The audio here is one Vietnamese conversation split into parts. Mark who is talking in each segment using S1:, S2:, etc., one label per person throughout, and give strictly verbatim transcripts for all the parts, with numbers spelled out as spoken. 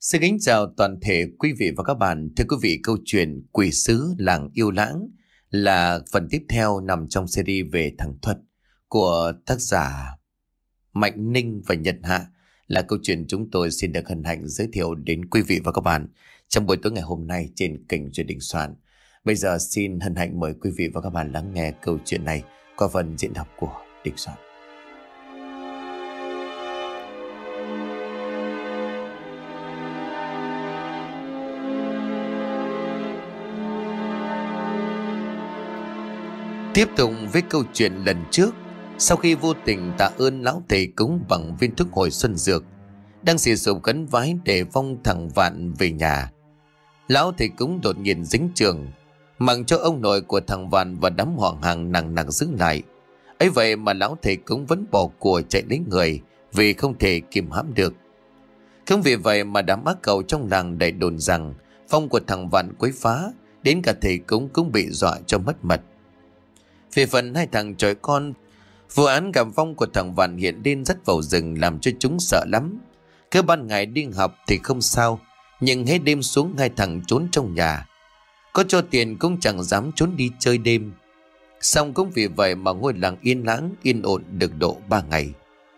S1: Xin kính chào toàn thể quý vị và các bạn. Thưa quý vị, câu chuyện Quỷ Sứ Làng Yêu Lãng là phần tiếp theo nằm trong series về thằng Thuật của tác giả Mạnh Ninh và Nhật Hạ, là câu chuyện chúng tôi xin được hân hạnh giới thiệu đến quý vị và các bạn trong buổi tối ngày hôm nay trên kênh Truyện Đình Soạn. Bây giờ xin hân hạnh mời quý vị và các bạn lắng nghe câu chuyện này qua phần diễn đọc của Đình Soạn. Tiếp tục với câu chuyện lần trước, sau khi vô tình tạ ơn lão thầy cúng bằng viên thuốc hồi xuân dược, đang xì xụp khấn vái để phong thằng Vạn về nhà, lão thầy cúng đột nhiên dính trường, mặc cho ông nội của thằng Vạn và đám họ hàng nặng nặng giữ lại. Ấy vậy mà lão thầy cúng vẫn bỏ của chạy lấy người vì không thể kìm hãm được. Không vì vậy mà đám ác cầu trong làng đầy đồn rằng phong của thằng Vạn quấy phá, đến cả thầy cúng cũng bị dọa cho mất mật. Về phần hai thằng trời con, vụ án gặp phong của thằng Vạn hiện lên rất vào rừng làm cho chúng sợ lắm. Cứ ban ngày đi học thì không sao, nhưng hết đêm xuống hai thằng trốn trong nhà. Có cho tiền cũng chẳng dám trốn đi chơi đêm. Xong cũng vì vậy mà ngôi làng yên lãng yên ổn được độ ba ngày.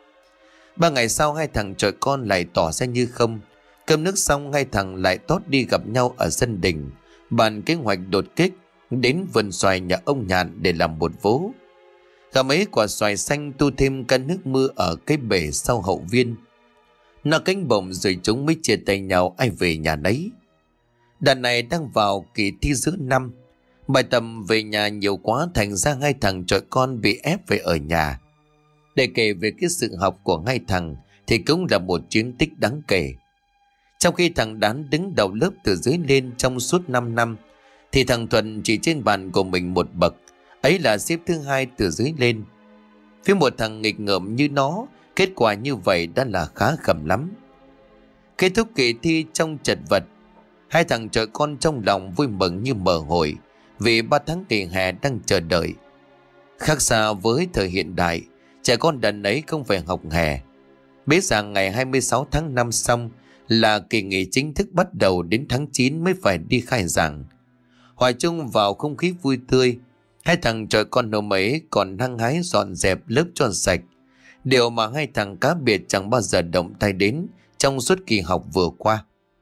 S1: Ba ngày sau hai thằng trời con lại tỏ ra như không. Cơm nước xong hai thằng lại tót đi gặp nhau ở sân đình, bàn kế hoạch đột kích đến vườn xoài nhà ông Nhạn để làm một vố. Gà mấy quả xoài xanh tu thêm căn nước mưa ở cái bể sau hậu viên. Nó cánh bổng rồi chúng mới chia tay nhau ai về nhà nấy. Đàn này đang vào kỳ thi giữa năm. Bài tập về nhà nhiều quá thành ra hai thằng trời con bị ép về ở nhà. Để kể về cái sự học của hai thằng thì cũng là một chiến tích đáng kể. Trong khi thằng Đán đứng đầu lớp từ dưới lên trong suốt năm năm, thì thằng Thuận chỉ trên bàn của mình một bậc, ấy là xếp thứ hai từ dưới lên. Phía một thằng nghịch ngợm như nó, kết quả như vậy đã là khá khẩm lắm. Kết thúc kỳ thi trong chật vật, hai thằng trời con trong lòng vui mừng như mở hội vì ba tháng kỳ hè đang chờ đợi. Khác xa với thời hiện đại, trẻ con đần ấy không phải học hè. Biết rằng ngày hai mươi sáu tháng năm xong là kỳ nghỉ chính thức bắt đầu, đến tháng chín mới phải đi khai giảng. Hòa chung vào không khí vui tươi, hai thằng trời con hôm ấy còn hăng hái dọn dẹp lớp cho sạch, điều mà hai thằng cá biệt chẳng bao giờ động tay đến trong suốt kỳ học vừa qua.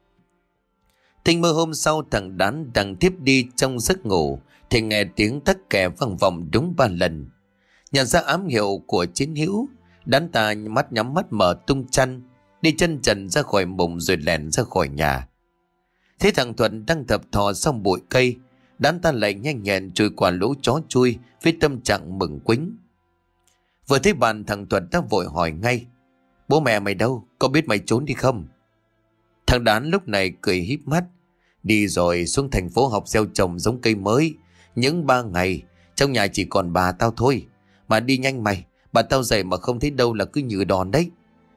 S1: Thình mơ hôm sau thằng Đán đang thiếp đi trong giấc ngủ thì nghe tiếng tắc kè vang vọng đúng ba lần. Nhận ra ám hiệu của chiến hữu, Đán ta mắt nhắm mắt mở tung chăn, đi chân trần ra khỏi mùng rồi lẻn ra khỏi nhà. Thế thằng Thuận đang thập thò sau bụi cây, Đán ta lại nhanh nhẹn chui qua lỗ chó chui với tâm trạng mừng quính. Vừa thấy bàn thằng Thuận đã vội hỏi ngay: "Bố mẹ mày đâu? Có biết mày trốn đi không?" Thằng Đán lúc này cười híp mắt: "Đi rồi, xuống thành phố học gieo trồng giống cây mới. Những ba ngày trong nhà chỉ còn bà tao thôi. Mà đi nhanh mày, bà tao dậy mà không thấy đâu là cứ nhừ đòn đấy."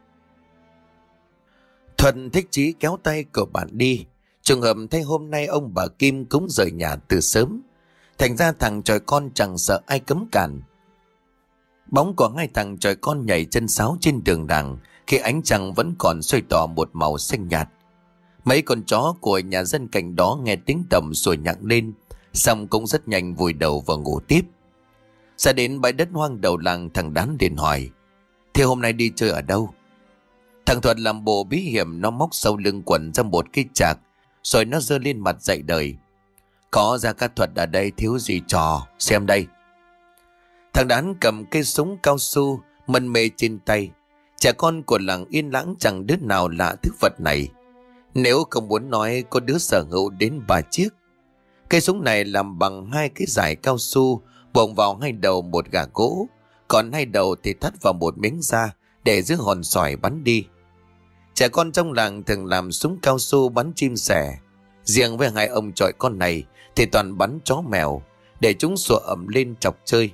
S1: Thuận thích chí kéo tay của bạn đi. Trường hợp thay hôm nay ông bà Kim cũng rời nhà từ sớm, thành ra thằng trời con chẳng sợ ai cấm cản. Bóng của hai thằng trời con nhảy chân sáo trên đường đàng khi ánh trăng vẫn còn xoay tỏ một màu xanh nhạt. Mấy con chó của nhà dân cạnh đó nghe tiếng tầm sủa nhặng lên, xong cũng rất nhanh vùi đầu vào ngủ tiếp. Ra đến bãi đất hoang đầu làng, thằng Đán liền hỏi: "Thế hôm nay đi chơi ở đâu?" Thằng Thuật làm bộ bí hiểm, nó móc sau lưng quần ra một cái chạc, rồi nó giơ lên mặt dạy đời: "Có ra các Thuật ở đây thiếu gì trò, xem đây." Thằng Đán cầm cây súng cao su mân mê trên tay. Trẻ con của làng yên lãng chẳng đứa nào lạ thứ vật này. Nếu không muốn nói, có đứa sở hữu đến ba chiếc. Cây súng này làm bằng hai cái dải cao su bồng vào hai đầu một gà gỗ, còn hai đầu thì thắt vào một miếng da để giữ hòn sỏi bắn đi. Trẻ con trong làng thường làm súng cao su bắn chim sẻ. Riêng với hai ông chọi con này thì toàn bắn chó mèo, để chúng sủa ẩm lên chọc chơi.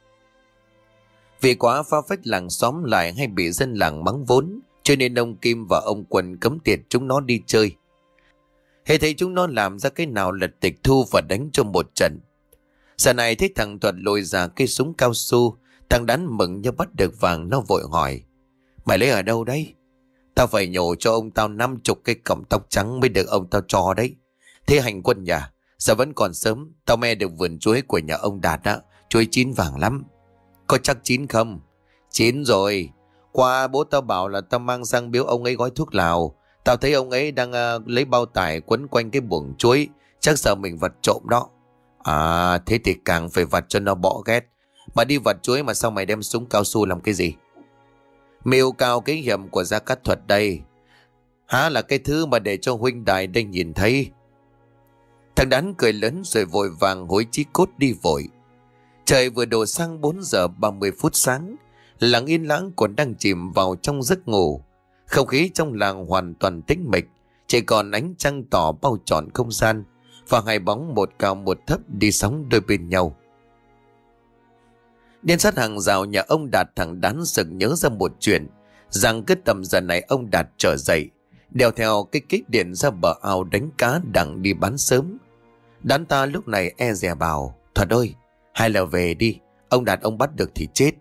S1: Vì quá phá phách làng xóm lại hay bị dân làng mắng vốn, cho nên ông Kim và ông Quân cấm tiệt chúng nó đi chơi. Hễ thấy chúng nó làm ra cái nào là tịch thu và đánh cho một trận. Giờ này thấy thằng Thuật lôi ra cây súng cao su, thằng Đán mừng như bắt được vàng, nó vội hỏi: "Mày lấy ở đâu đấy?" Tao phải nhổ cho ông tao năm chục cái cọng tóc trắng mới được ông tao cho đấy. Thế hành quân nhà, giờ vẫn còn sớm, tao me được vườn chuối của nhà ông Đạt á, chuối chín vàng lắm. Có chắc chín không? Chín rồi. Qua bố tao bảo là tao mang sang biếu ông ấy gói thuốc lào. Tao thấy ông ấy đang uh, lấy bao tải quấn quanh cái buồng chuối, chắc sợ mình vặt trộm đó. À, thế thì càng phải vặt cho nó bỏ ghét. Mà đi vặt chuối mà sao mày đem súng cao su làm cái gì? Mưu cao cái hiểm của Gia Cát Thuật đây. Há là cái thứ mà để cho huynh đài đây nhìn thấy. Thằng Đán cười lớn rồi vội vàng hối chí cốt đi vội. Trời vừa đổ sang bốn giờ ba mươi phút sáng. Làng yên lãng còn đang chìm vào trong giấc ngủ. Không khí trong làng hoàn toàn tĩnh mịch, chỉ còn ánh trăng tỏ bao trọn không gian và hai bóng một cao một thấp đi sóng đôi bên nhau. Đến sát hàng rào nhà ông Đạt, thằng Đán sực nhớ ra một chuyện, rằng cứ tầm giờ này ông Đạt trở dậy, đèo theo cái kích điện ra bờ ao đánh cá đặng đi bán sớm. Đán ta lúc này e dè bảo: Thuật ơi, hay là về đi, ông Đạt ông bắt được thì chết.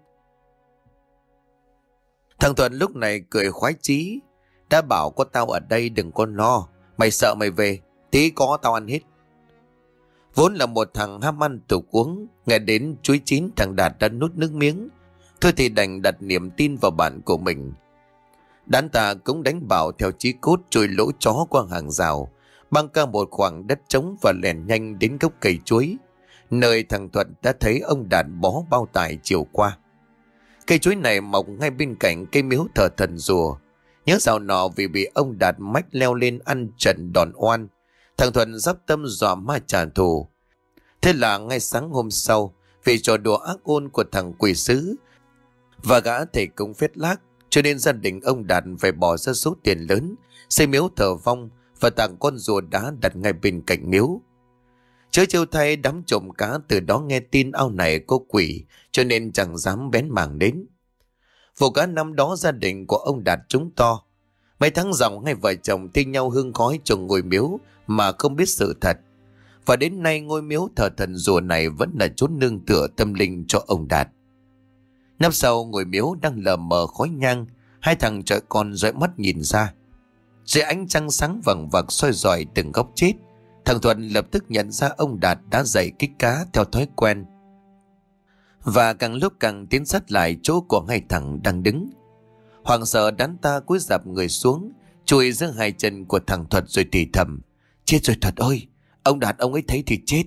S1: Thằng Thuận lúc này cười khoái chí: Đã bảo có tao ở đây đừng có lo, mày sợ mày về, tí có tao ăn hết. Vốn là một thằng ham ăn tục uống, nghe đến chuối chín thằng Đạt đã nuốt nước miếng. Thôi thì đành đặt niềm tin vào bạn của mình. Đán ta cũng đánh bảo theo chí cốt chui lỗ chó qua hàng rào, băng qua một khoảng đất trống và lèn nhanh đến gốc cây chuối, nơi thằng Thuận đã thấy ông Đạt bó bao tải chiều qua. Cây chuối này mọc ngay bên cạnh cây miếu thờ thần rùa. Nhớ dạo nọ vì bị ông Đạt mách leo lên ăn trận đòn oan, thằng Thuận dắp tâm dọa ma trả thù. Thế là ngay sáng hôm sau, vì trò đùa ác ôn của thằng quỷ sứ và gã thầy công phết lác, cho nên gia đình ông Đạt phải bỏ ra số tiền lớn xây miếu thờ vong và tặng con rùa đá đặt ngay bên cạnh miếu. Chớ trêu thay, đám trộm cá từ đó nghe tin ao này có quỷ, cho nên chẳng dám bén mảng đến. Vụ cá năm đó gia đình của ông Đạt trúng to. Mấy tháng dòng hai vợ chồng thi nhau hương khói trồng ngôi miếu mà không biết sự thật. Và đến nay ngôi miếu thờ thần rùa này vẫn là chốn nương tựa tâm linh cho ông Đạt. Năm sau ngôi miếu đang lờ mờ khói nhang, hai thằng trẻ con dõi mắt nhìn ra. Dưới ánh trăng sáng vằng vặc soi rọi từng góc chết, thằng Thuận lập tức nhận ra ông Đạt đã dậy kích cá theo thói quen, và càng lúc càng tiến sát lại chỗ của hai thằng đang đứng. Hoàng sợ, Đán ta cúi rạp người xuống, chui giữa hai chân của thằng Thuật rồi thì thầm: Chết rồi Thuật ơi, ông Đạt ông ấy thấy thì chết.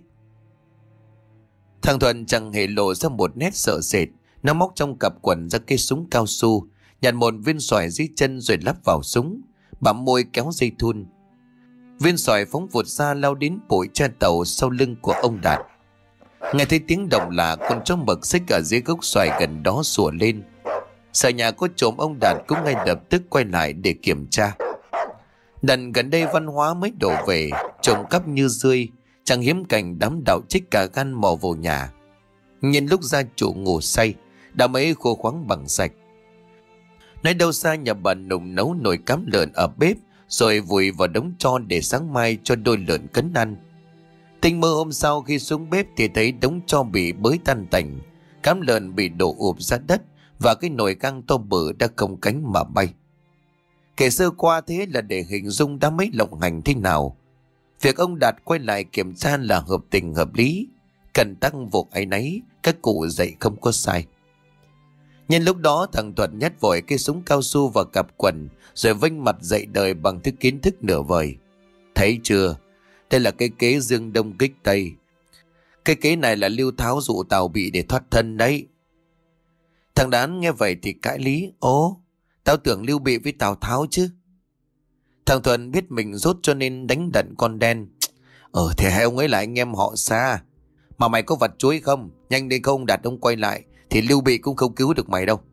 S1: Thằng Thuận chẳng hề lộ ra một nét sợ sệt. Nó móc trong cặp quần ra cây súng cao su, nhặt một viên xoài dưới chân rồi lắp vào súng, bặm môi kéo dây thun. Viên xoài phóng vụt ra lao đến bụi tre tàu sau lưng của ông Đạt. Nghe thấy tiếng động lạ, con chó mực xích ở dưới gốc xoài gần đó sủa lên. Sợ nhà có trộm, ông Đạt cũng ngay lập tức quay lại để kiểm tra. Đần gần đây văn hóa mới đổ về, trộm cắp như rươi, chẳng hiếm cảnh đám đạo trích cả gan mò vào nhà. Nhìn lúc gia chủ ngủ say, đã mấy khô khoáng bằng sạch. Nói đâu xa nhà bà Nùng nấu nồi cám lợn ở bếp, rồi vùi vào đống tro để sáng mai cho đôi lợn cấn ăn. Tình mơ hôm sau khi xuống bếp thì thấy đống tro bị bới tan tành, cám lợn bị đổ ụp ra đất và cái nồi gang to bự đã không cánh mà bay. Kể sơ qua thế là để hình dung đã mấy lộng hành thế nào. Việc ông Đạt quay lại kiểm tra là hợp tình hợp lý, cần tăng vụ ấy nấy, các cụ dạy không có sai. Nhân lúc đó thằng Thuận nhét vội cây súng cao su vào cặp quần, rồi vênh mặt dậy đời bằng thứ kiến thức nửa vời. Thấy chưa, đây là cái kế dương đông kích tây. Cái kế này là Lưu Tháo dụ Tào Bị để thoát thân đấy. Thằng Đán nghe vậy thì cãi lý: Ố, tao tưởng Lưu Bị với Tào Tháo chứ. Thằng Thuận biết mình rốt cho nên đánh đận con đen: Ờ thì hai ông ấy là anh em họ xa. Mà mày có vặt chuối không? Nhanh đi không Đạt ông quay lại thì Lưu Bị cũng không cứu được mày đâu.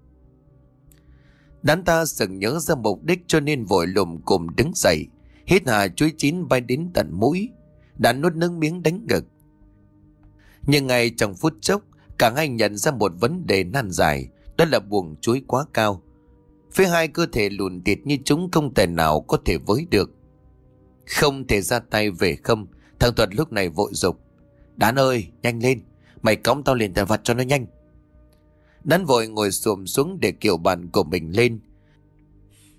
S1: Đán ta sừng nhớ ra mục đích cho nên vội lùm cùm đứng dậy, hít hà chuối chín bay đến tận mũi. Đán nuốt nước miếng đánh ngực. Nhưng ngay trong phút chốc, cả hai nhận ra một vấn đề nan giải, đó là buồng chuối quá cao. Phía hai cơ thể lùn thịt như chúng không thể nào có thể với được. Không thể ra tay về không, thằng Thuật lúc này vội dục: Đán ơi, nhanh lên, mày cõng tao lên tờ vặt cho nó nhanh. Đán vội ngồi xổm xuống để kiểu bàn của mình lên.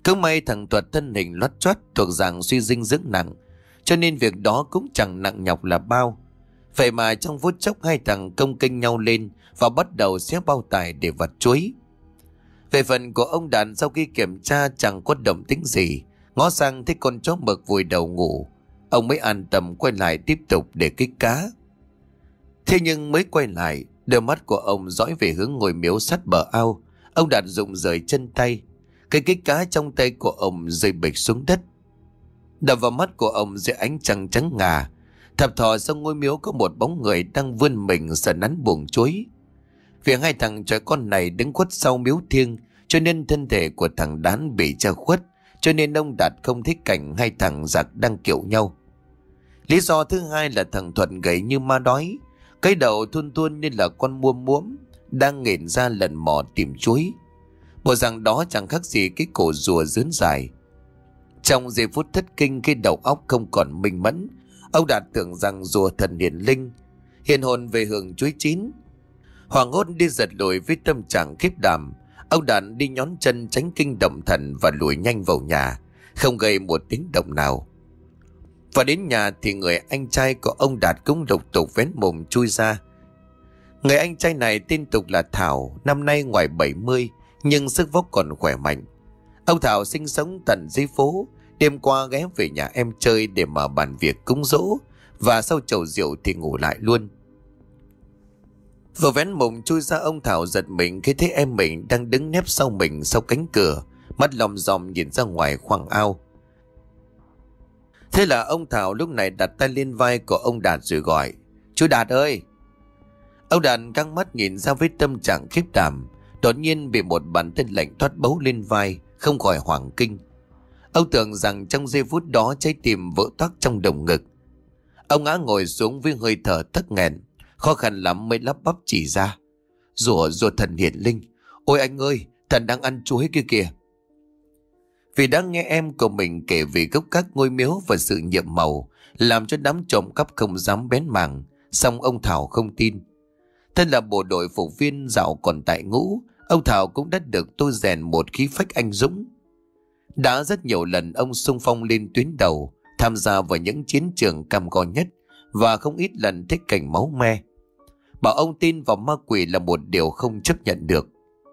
S1: Cứ may thằng Thuật thân hình lót choát, thuộc dạng suy dinh dưỡng nặng, cho nên việc đó cũng chẳng nặng nhọc là bao. Vậy mà trong phút chốc hai thằng công kênh nhau lên và bắt đầu xé bao tải để vặt chuối. Về phần của ông Đạt, sau khi kiểm tra chẳng có động tĩnh gì, ngó sang thấy con chó mực vùi đầu ngủ, ông mới an tâm quay lại tiếp tục để kích cá. Thế nhưng mới quay lại, đôi mắt của ông dõi về hướng ngôi miếu sát bờ ao. Ông Đạt rụng rời chân tay, cái kích cá trong tay của ông rơi bịch xuống đất. Đập vào mắt của ông dưới ánh trăng trắng ngà, thập thò sau ngôi miếu có một bóng người đang vươn mình sờ nắn buồng chuối. Vì hai thằng trẻ con này đứng khuất sau miếu thiêng, cho nên thân thể của thằng Đán bị che khuất, cho nên ông Đạt không thấy cảnh hai thằng giặc đang kiểu nhau. Lý do thứ hai là thằng Thuận gầy như ma đói, cái đầu thun thun như là con muôm muỗm đang nghển ra lần mò tìm chuối. Bộ rằng đó chẳng khác gì cái cổ rùa dướn dài. Trong giây phút thất kinh, cái đầu óc không còn minh mẫn, ông Đạt tưởng rằng rùa thần hiển linh, hiện hồn về hưởng chuối chín. Hoàng hốt đi giật lùi với tâm trạng khiếp đảm, ông Đạt đi nhón chân tránh kinh động thần và lùi nhanh vào nhà, không gây một tiếng động nào. Và đến nhà thì người anh trai của ông Đạt cũng lục tục vén mồm chui ra. Người anh trai này tên tục là Thảo, năm nay ngoài bảy mươi nhưng sức vóc còn khỏe mạnh. Ông Thảo sinh sống tận dưới phố, đêm qua ghé về nhà em chơi để mà bàn việc cúng dỗ, và sau chầu rượu thì ngủ lại luôn. Vừa vén mồm chui ra, ông Thảo giật mình khi thấy em mình đang đứng nép sau mình sau cánh cửa, mắt lòm dòm nhìn ra ngoài khoang ao. Thế là ông Thảo lúc này đặt tay lên vai của ông Đạt rồi gọi: "Chú Đạt ơi!" Ông Đạt căng mắt nhìn ra với tâm trạng khiếp đảm, đột nhiên bị một bàn tay lạnh toát bấu lên vai, không khỏi hoảng kinh. Ông tưởng rằng trong giây phút đó trái tim vỡ toác trong lồng ngực. Ông ngã ngồi xuống với hơi thở tắc nghẹn, khó khăn lắm mới lắp bắp chỉ ra: "Rùa rùa thần hiển linh, ôi anh ơi, thần đang ăn chuối kia kìa." Vì đã nghe em của mình kể về gốc các ngôi miếu và sự nhiệm màu, làm cho đám trộm cắp không dám bén mảng, song ông Thảo không tin. Thân là bộ đội phục viên dạo còn tại ngũ, ông Thảo cũng đã được tôi rèn một khí phách anh dũng. Đã rất nhiều lần ông xung phong lên tuyến đầu, tham gia vào những chiến trường cam go nhất, và không ít lần thấy cảnh máu me. Bảo ông tin vào ma quỷ là một điều không chấp nhận được.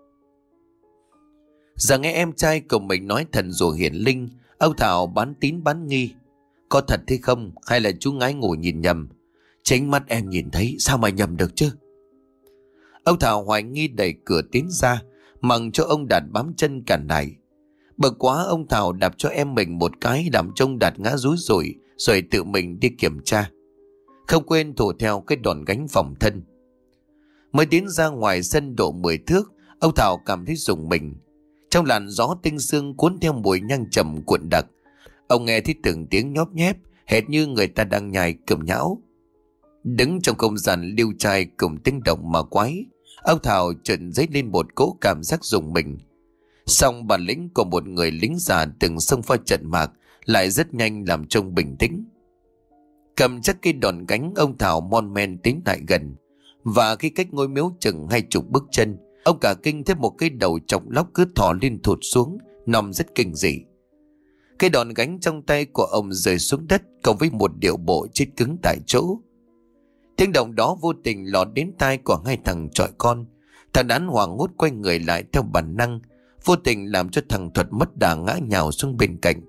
S1: Giờ nghe em trai của mình nói thần rùa hiển linh, ông Thảo bán tín bán nghi. Có thật hay không, hay là chú ngái ngủ nhìn nhầm? Chính mắt em nhìn thấy, sao mà nhầm được chứ? Ông Thảo hoài nghi đẩy cửa tiến ra, mặc cho ông Đạt bám chân cản lại. Bực quá, ông Thảo đạp cho em mình một cái, làm cho ông Đạt ngã rúi rủi, rồi tự mình đi kiểm tra, không quên thủ theo cái đòn gánh phòng thân. Mới tiến ra ngoài sân độ mười thước, ông Thảo cảm thấy rùng mình. Trong làn gió tinh sương cuốn theo mùi nhang trầm cuộn đặc, ông nghe thấy từng tiếng nhóp nhép, hệt như người ta đang nhai cơm nhão. Đứng trong không gian liêu trai cùng tiếng động mà quái, ông Thảo chợt dấy lên một cỗ cảm giác rùng mình. Song bản lĩnh của một người lính già từng xông pha trận mạc lại rất nhanh làm trông bình tĩnh. Cầm chắc cây đòn gánh, ông Thảo mon men tiến lại gần, và khi cách ngôi miếu chừng hai chục bước chân, ông cả kinh thấy một cái đầu chọc lóc cứ thò lên thụt xuống, nằm rất kinh dị. Cái đòn gánh trong tay của ông rơi xuống đất, cộng với một điệu bộ chết cứng tại chỗ. Tiếng động đó vô tình lọt đến tai của hai thằng chọi con. Thằng Đán hoảng hốt quay người lại theo bản năng, vô tình làm cho thằng Thuật mất đà ngã nhào xuống bên cạnh.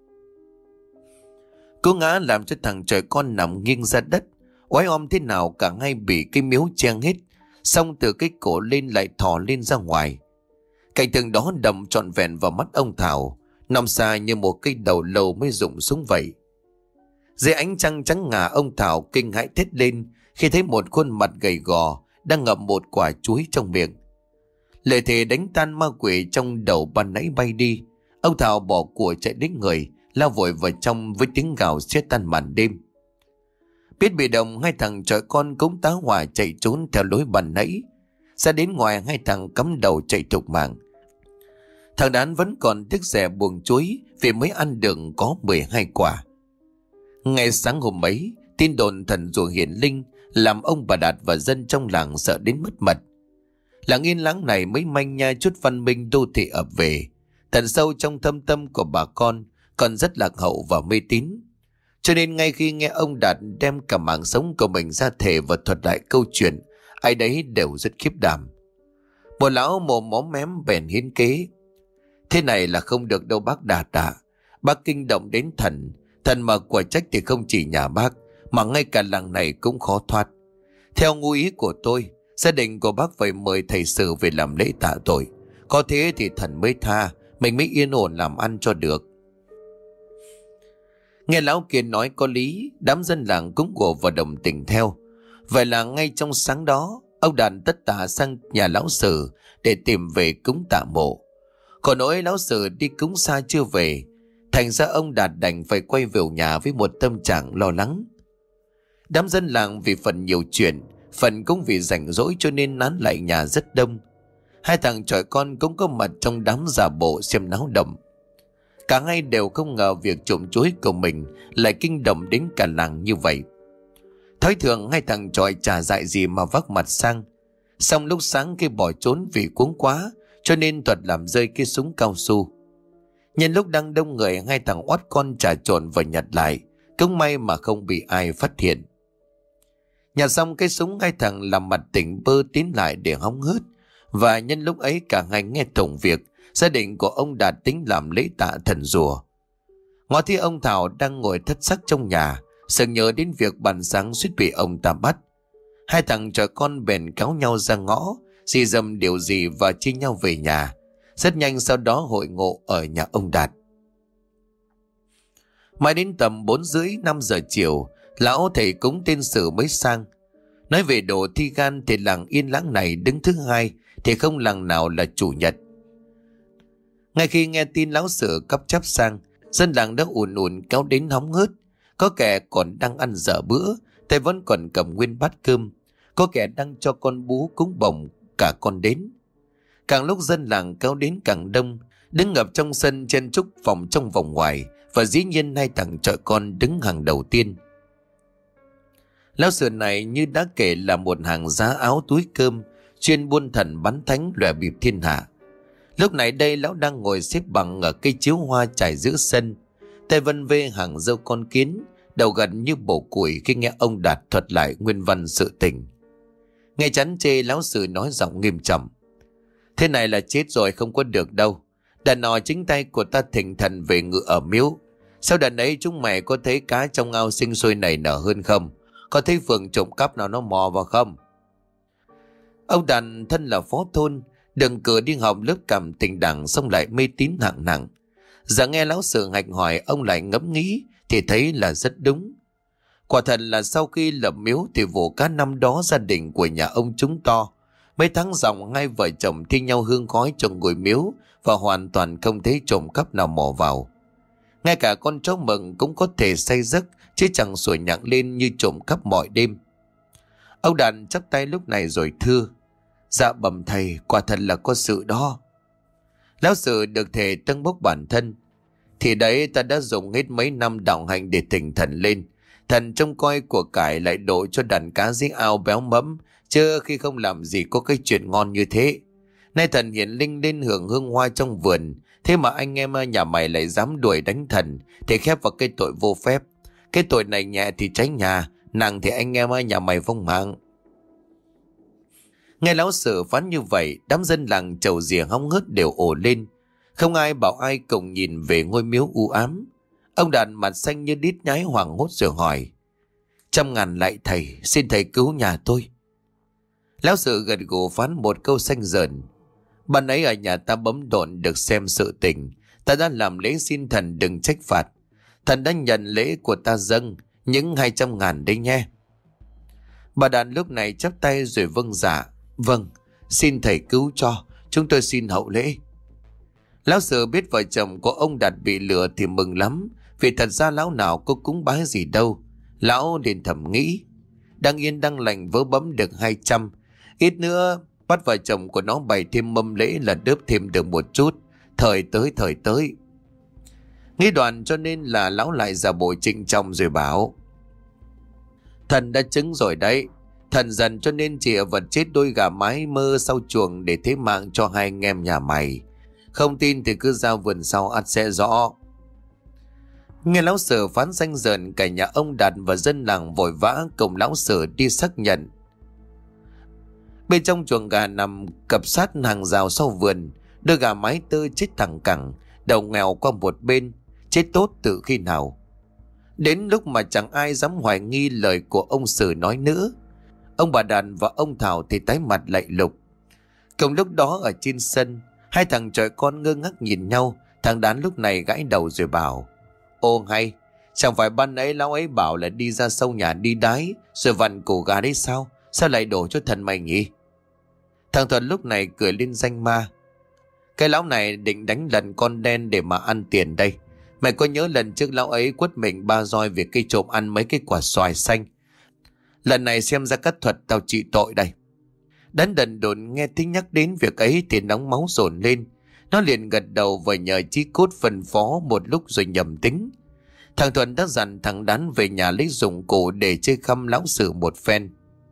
S1: Cú ngã làm cho thằng chọi con nằm nghiêng ra đất, oái om thế nào cả hai bị cái miếu che hết, xong từ cái cổ lên lại thò lên ra ngoài. Cảnh tượng đó đầm trọn vẹn vào mắt ông Thảo, nằm xa như một cây đầu lâu mới rụng xuống vậy. Dưới ánh trăng trắng ngà, ông Thảo kinh hãi thét lên khi thấy một khuôn mặt gầy gò đang ngậm một quả chuối trong miệng. Lời thề đánh tan ma quỷ trong đầu ban nãy bay đi, ông Thảo bỏ của chạy đến người, lao vội vào trong với tiếng gào xé tan màn đêm. Biết bị động, hai thằng chọi con cũng tá hỏa chạy trốn theo lối ban nãy. Ra đến ngoài, hai thằng cắm đầu chạy thục mạng. Thằng Đán vẫn còn tiếc rẻ buồng chuối vì mới ăn được có mười hai quả. Ngày sáng hôm ấy, tin đồn thần rùa hiển linh làm ông bà Đạt và dân trong làng sợ đến mất mật. Làng yên lắng này mới manh nha chút văn minh đô thị ập về. Tận sâu trong thâm tâm của bà con còn rất lạc hậu và mê tín. Cho nên ngay khi nghe ông Đạt đem cả mạng sống của mình ra thề và thuật lại câu chuyện, ai đấy đều rất khiếp đảm. Một lão mồm móm mém bèn hiến kế: "Thế này là không được đâu bác Đạt ạ. Bác kinh động đến thần, thần mà quả trách thì không chỉ nhà bác, mà ngay cả làng này cũng khó thoát. Theo ngu ý của tôi, gia đình của bác phải mời thầy sử về làm lễ tạ tội. Có thế thì thần mới tha, mình mới yên ổn làm ăn cho được." Nghe lão kia nói có lý, đám dân làng cũng gồ vào đồng tình theo. Vậy là ngay trong sáng đó, ông Đạt tất tả sang nhà lão sử để tìm về cúng tạ mộ. Còn nỗi lão sử đi cúng xa chưa về, thành ra ông Đạt đành phải quay về nhà với một tâm trạng lo lắng. Đám dân làng vì phần nhiều chuyện, phần cũng vì rảnh rỗi cho nên nán lại nhà rất đông. Hai thằng chọi con cũng có mặt trong đám giả bộ xem náo động. Cả hai đều không ngờ việc trộm chuối của mình lại kinh động đến cả làng như vậy. Thói thường hai thằng chọi chả dại gì mà vác mặt sang. Xong lúc sáng kia bỏ trốn vì cuống quá, cho nên Thuật làm rơi cái súng cao su. Nhân lúc đang đông người, hai thằng oát con trà trộn và nhặt lại, cũng may mà không bị ai phát hiện. Nhặt xong cái súng, hai thằng làm mặt tỉnh bơ tiến lại để hóng hớt. Và nhân lúc ấy cả hai nghe tổng việc, gia đình của ông Đạt tính làm lễ tạ thần rùa. Ngó thấy ông Thảo đang ngồi thất sắc trong nhà, sực nhớ đến việc bàn sáng suýt bị ông ta bắt. Hai thằng trò con bèn kéo nhau ra ngõ, xì dầm điều gì và chia nhau về nhà. Rất nhanh sau đó hội ngộ ở nhà ông Đạt. Mãi đến tầm bốn rưỡi năm giờ chiều, lão thầy cúng tên Sử mới sang. Nói về đồ thi gan thì làng yên lãng này đứng thứ hai, thì không làng nào là chủ nhật. Ngay khi nghe tin lão Sử cắp chắp sang, dân làng đã ùn ùn kéo đến hóng hớt. Có kẻ còn đang ăn dở bữa, tay vẫn còn cầm nguyên bát cơm. Có kẻ đang cho con bú cúng bồng, cả con đến. Càng lúc dân làng kéo đến càng đông, đứng ngập trong sân chen chúc vòng trong vòng ngoài, và dĩ nhiên hai thằng chọi con đứng hàng đầu tiên. Lão Sử này như đã kể là một hàng giá áo túi cơm, chuyên buôn thần bán thánh lòe bịp thiên hạ. Lúc này đây lão đang ngồi xếp bằng ở cây chiếu hoa trải giữa sân, tay vân vê hàng dâu con kiến, đầu gần như bổ củi khi nghe ông Đạt thuật lại nguyên văn sự tình. Nghe chán chê, lão Sử nói giọng nghiêm trọng: "Thế này là chết rồi, không có được đâu. Đàn nọ chính tay của ta thỉnh thần về ngự ở miếu. Sau đàn ấy chúng mày có thấy cá trong ao sinh sôi nảy nở hơn không? Có thấy phường trộm cắp nào nó mò vào không?" Ông Đạt thân là phó thôn, đừng cử đi học lớp cảm tình đảng, xong lại mê tín hạng nặng. Giờ nghe lão Sử hạch hỏi, ông lại ngẫm nghĩ thì thấy là rất đúng. Quả thật là sau khi lập miếu thì vụ cá năm đó gia đình của nhà ông chúng to. Mấy tháng dòng hai vợ chồng thi nhau hương khói trong ngôi miếu, và hoàn toàn không thấy trộm cắp nào mò vào. Ngay cả con chó mừng cũng có thể say giấc, chứ chẳng sủa nhặng lên như trộm cắp mọi đêm. Ông Đạt chắp tay lúc này rồi thưa: "Dạ bẩm thầy, quả thật là có sự đó." Lão Sử được thề tâng bốc bản thân: "Thì đấy, ta đã dùng hết mấy năm đạo hành để thỉnh thần lên. Thần trông coi của cải lại độ cho đàn cá dưới ao béo mẫm, chứ khi không làm gì có cái chuyện ngon như thế. Nay thần hiển linh lên hưởng hương hoa trong vườn, thế mà anh em nhà mày lại dám đuổi đánh thần, thì khép vào cái tội vô phép. Cái tội này nhẹ thì tránh nhà, nặng thì anh em nhà mày vong mạng." Nghe lão Sử phán như vậy, đám dân làng chầu rìa hóng hớt đều ồ lên. Không ai bảo ai cùng nhìn về ngôi miếu u ám. Ông Đạt mặt xanh như đít nhái hoảng hốt rồi hỏi: "Trăm ngàn lạy thầy, xin thầy cứu nhà tôi." Lão Sử gật gù phán một câu xanh dờn: "Ban ấy ở nhà ta bấm độn được xem sự tình, ta đã làm lễ xin thần đừng trách phạt. Thần đã nhận lễ của ta dâng, những hai trăm ngàn đấy nhé." Bà Đạt lúc này chắp tay rồi vâng dạ: "Vâng, xin thầy cứu cho, chúng tôi xin hậu lễ." Lão Sử biết vợ chồng của ông Đạt bị lừa thì mừng lắm, vì thật ra lão nào có cúng bái gì đâu. Lão liền thầm nghĩ: đang yên đang lành vớ bấm được hai trăm, ít nữa bắt vợ chồng của nó bày thêm mâm lễ là đớp thêm được một chút. Thời tới thời tới. Nghĩ đoạn cho nên là lão lại giả bộ trịnh trọng rồi bảo: "Thần đã chứng rồi đấy. Thần dần cho nên chỉ vật chết đôi gà mái mơ sau chuồng để thế mạng cho hai anh em nhà mày. Không tin thì cứ ra vườn sau ắt sẽ rõ. Nghe lão Sử phán danh dần, cả nhà ông Đạt và dân làng vội vã cùng lão Sử đi xác nhận. Bên trong chuồng gà nằm cập sát hàng rào sau vườn, đôi gà mái tơ chết thẳng cẳng, đầu nghèo qua một bên, chết tốt từ khi nào. Đến lúc mà chẳng ai dám hoài nghi lời của ông Sử nói nữa, ông bà Đàn và ông Thảo thì tái mặt lạy lục. Cùng lúc đó ở trên sân, hai thằng chọi con ngơ ngác nhìn nhau. Thằng Đán lúc này gãi đầu rồi bảo: Ô hay, chẳng phải ban nãy lão ấy bảo là đi ra sau nhà đi đái rồi vặn cổ gà đấy sao? Sao lại đổ cho thần mày nhỉ? Thằng Thuận lúc này cười lên danh ma: Cái lão này định đánh lần con đen để mà ăn tiền đây. Mày có nhớ lần trước lão ấy quất mình ba roi việc cây trộm ăn mấy cái quả xoài xanh? Lần này xem ra cắt thuật tao trị tội đây. Đán đần đồn nghe tiếng nhắc đến việc ấy thì nóng máu dồn lên. Nó liền gật đầu và nhờ Chí Cốt phân phó một lúc rồi nhầm tính. Thằng Thuận đã dặn thằng Đán về nhà lấy dụng cụ để chơi khăm lão Sử một phen.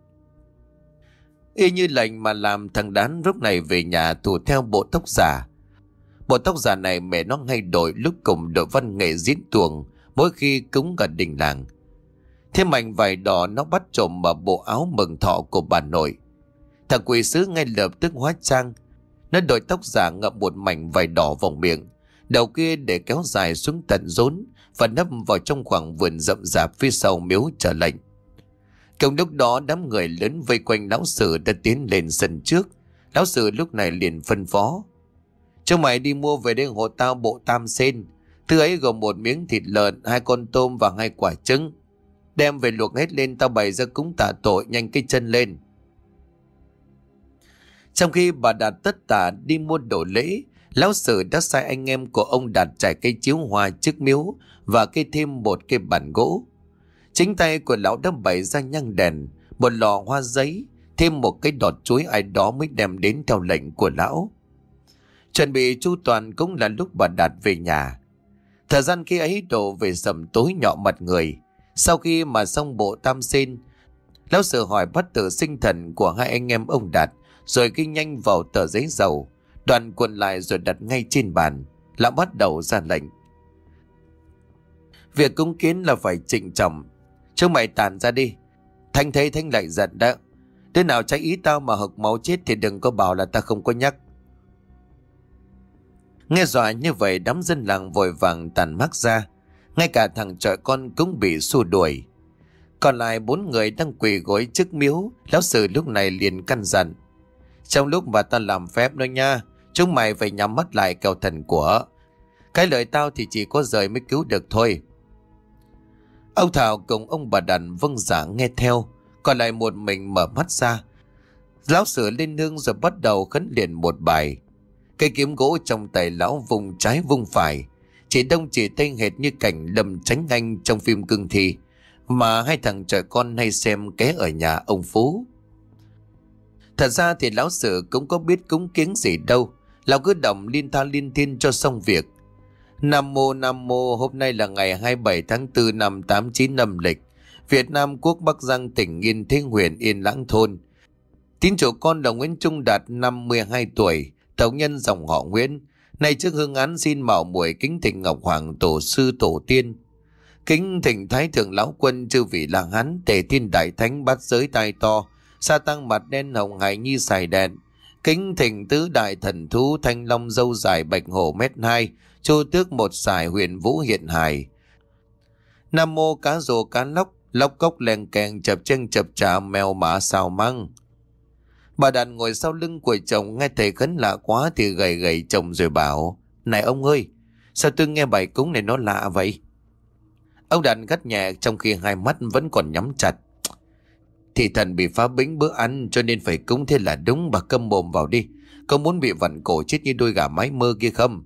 S1: Y như lệnh mà làm, thằng Đán lúc này về nhà thủ theo bộ tóc giả. Bộ tóc giả này mẹ nó hay đổi lúc cùng đội văn nghệ diễn tuồng mỗi khi cúng ở đình làng. Thêm mảnh vải đỏ nó bắt trộm vào bộ áo mừng thọ của bà nội. Thằng quỷ sứ ngay lập tức hóa trang. Nó đội tóc giả ngậm một mảnh vải đỏ vào miệng, đầu kia để kéo dài xuống tận rốn và nấp vào trong khoảng vườn rậm rạp phía sau miếu chờ lệnh. Cùng lúc đó đám người lớn vây quanh lão Sử đã tiến lên sân trước. Lão Sử lúc này liền phân phó: Chúng mày đi mua về đây hộ tao bộ tam sen. Thứ ấy gồm một miếng thịt lợn, hai con tôm và hai quả trứng. Đem về luộc hết lên, tao bày ra cúng tạ tội, nhanh cái chân lên. Trong khi bà Đạt tất tả đi mua đồ lễ, lão Sử đã sai anh em của ông Đạt trải cây chiếu hoa trước miếu và cây thêm một cây bàn gỗ. Chính tay của lão đã bày ra nhang đèn, một lò hoa giấy, thêm một cái đọt chuối ai đó mới đem đến theo lệnh của lão. Chuẩn bị chu toàn cũng là lúc bà Đạt về nhà. Thời gian khi ấy đổ về sầm tối nhọ mặt người. Sau khi mà xong bộ tam sen, lão Sử hỏi bắt tự sinh thần của hai anh em ông Đạt, rồi ghi nhanh vào tờ giấy dầu, đoạn cuộn lại rồi đặt ngay trên bàn. Lão bắt đầu ra lệnh: Việc cúng kiến là phải trịnh trọng. Chúng mày tản ra đi. Thanh thấy Thanh lại giận đó. Đứa nào trái ý tao mà hộc máu chết thì đừng có bảo là ta không có nhắc. Nghe dọa như vậy, đám dân làng vội vàng tản mác ra. Ngay cả thằng chọi con cũng bị xua đuổi. Còn lại bốn người đang quỳ gối trước miếu. Lão Sử lúc này liền căn dặn: Trong lúc mà ta làm phép đó nha, chúng mày phải nhắm mắt lại kẻo thần của. Cái lời tao thì chỉ có rời mới cứu được thôi. Ông Thảo cùng ông bà Đàn vâng dạ nghe theo. Còn lại một mình mở mắt ra. Lão Sử lên nương rồi bắt đầu khấn liền một bài. Cây kiếm gỗ trong tay lão vùng trái vùng phải, chỉ đông chỉ tây hệt như cảnh Lâm Chánh Anh trong phim Cương Thi mà hai thằng trẻ con hay xem ké ở nhà ông Phú. Thật ra thì lão Sử cũng có biết cúng kiến gì đâu. Lão cứ đọc liên tha liên thiên cho xong việc. Nam mô Nam mô, hôm nay là ngày hai mươi bảy tháng tư năm tám chín âm lịch. Việt Nam quốc Bắc Giang tỉnh Yên Thế huyện Yên Lãng thôn. Tín chủ con là Nguyễn Trung Đạt năm mươi hai tuổi, tộc nhân dòng họ Nguyễn. Nay trước hương án xin mạo muội kính thỉnh Ngọc Hoàng tổ sư tổ tiên. Kính thỉnh Thái thượng lão quân chư vị là Hán Tề Thiên Đại Thánh bát giới tai to, sa tăng mặt đen hồng hải nhi xài đèn. Kính thỉnh tứ đại thần thú thanh long dâu dài bạch hổ mét hai, chu tước một sải huyền vũ hiện hài. Nam mô cá rồ cá lóc, lóc cốc leng keng chập chân chập chà mèo mã xào măng. Bà Đàn ngồi sau lưng của chồng nghe thầy khấn lạ quá thì gầy gầy chồng rồi bảo: Này ông ơi, sao tôi nghe bài cúng này nó lạ vậy? Ông Đàn gắt nhẹ trong khi hai mắt vẫn còn nhắm chặt: Thì thần bị phá bính bữa ăn cho nên phải cúng, thế là đúng. Bà câm mồm vào đi, có muốn bị vặn cổ chết như đôi gà mái mơ kia không?